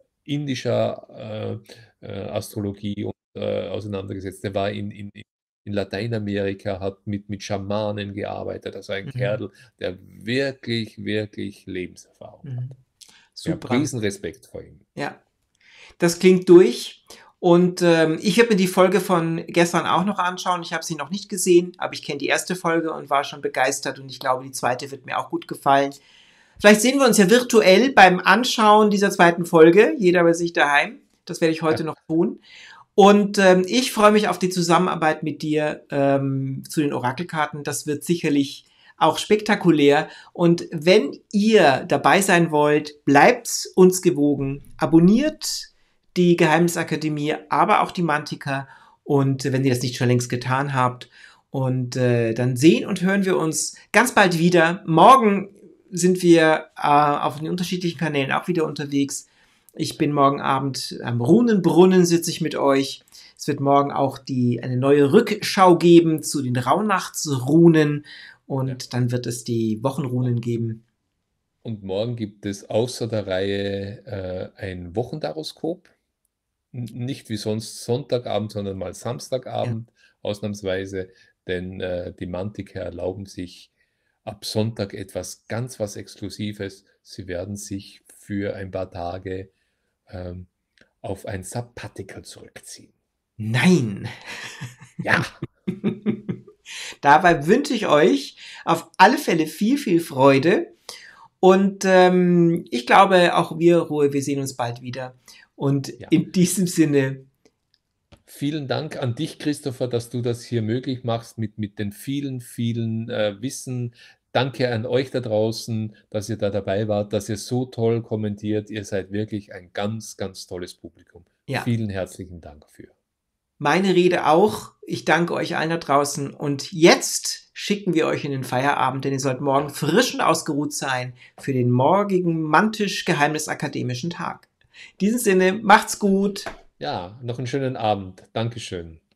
indischer Astrologie auseinandergesetzt. Der war in Lateinamerika, hat mit Schamanen gearbeitet. Also ein Mhm. Kerl, der wirklich, wirklich Lebenserfahrung hat. Mhm. Ich habe Super. riesen Respekt vor ihm. Ja. Das klingt durch. Und ich werde mir die Folge von gestern auch noch anschauen. Ich habe sie noch nicht gesehen, aber ich kenne die erste Folge und war schon begeistert. Und ich glaube, die zweite wird mir auch gut gefallen. Vielleicht sehen wir uns ja virtuell beim Anschauen dieser zweiten Folge. Jeder bei sich daheim. Das werde ich heute noch tun. Und ich freue mich auf die Zusammenarbeit mit dir zu den Orakelkarten. Das wird sicherlich auch spektakulär. Und wenn ihr dabei sein wollt, bleibt uns gewogen. Abonniert die Geheimnisakademie, aber auch die Mantiker. Und wenn ihr das nicht schon längst getan habt. Und dann sehen und hören wir uns ganz bald wieder. Morgen sind wir auf den unterschiedlichen Kanälen auch wieder unterwegs. Ich bin morgen Abend am Runenbrunnen, sitze ich mit euch. Es wird morgen auch eine neue Rückschau geben zu den Rauhnachtsrunen Ja. und dann wird es die Wochenrunen geben. Und morgen gibt es außer der Reihe ein Wochendaroskop. Nicht wie sonst Sonntagabend, sondern mal Ja. Samstagabend ausnahmsweise, denn die Mantiker erlauben sich ab Sonntag etwas ganz was Exklusives. Sie werden sich für ein paar Tage ähm, auf ein Sabbatical zurückziehen. Nein! Ja, Dabei wünsche ich euch auf alle Fälle viel, viel Freude. Und ich glaube, auch wir, Ruhe, wir sehen uns bald wieder. Und ja. in diesem Sinne, Vielen Dank an dich, Christopher, dass du das hier möglich machst mit den vielen, vielen Wissen. Danke an euch da draußen, dass ihr da dabei wart, dass ihr so toll kommentiert. Ihr seid wirklich ein ganz, ganz tolles Publikum. ja, Vielen herzlichen Dank dafür. meine Rede auch. Ich danke euch allen da draußen. Und jetzt schicken wir euch in den Feierabend, denn ihr sollt morgen frisch und ausgeruht sein für den morgigen mantisch-geheimnisakademischen Tag. In diesem Sinne, macht's gut. Ja, noch einen schönen Abend. Dankeschön.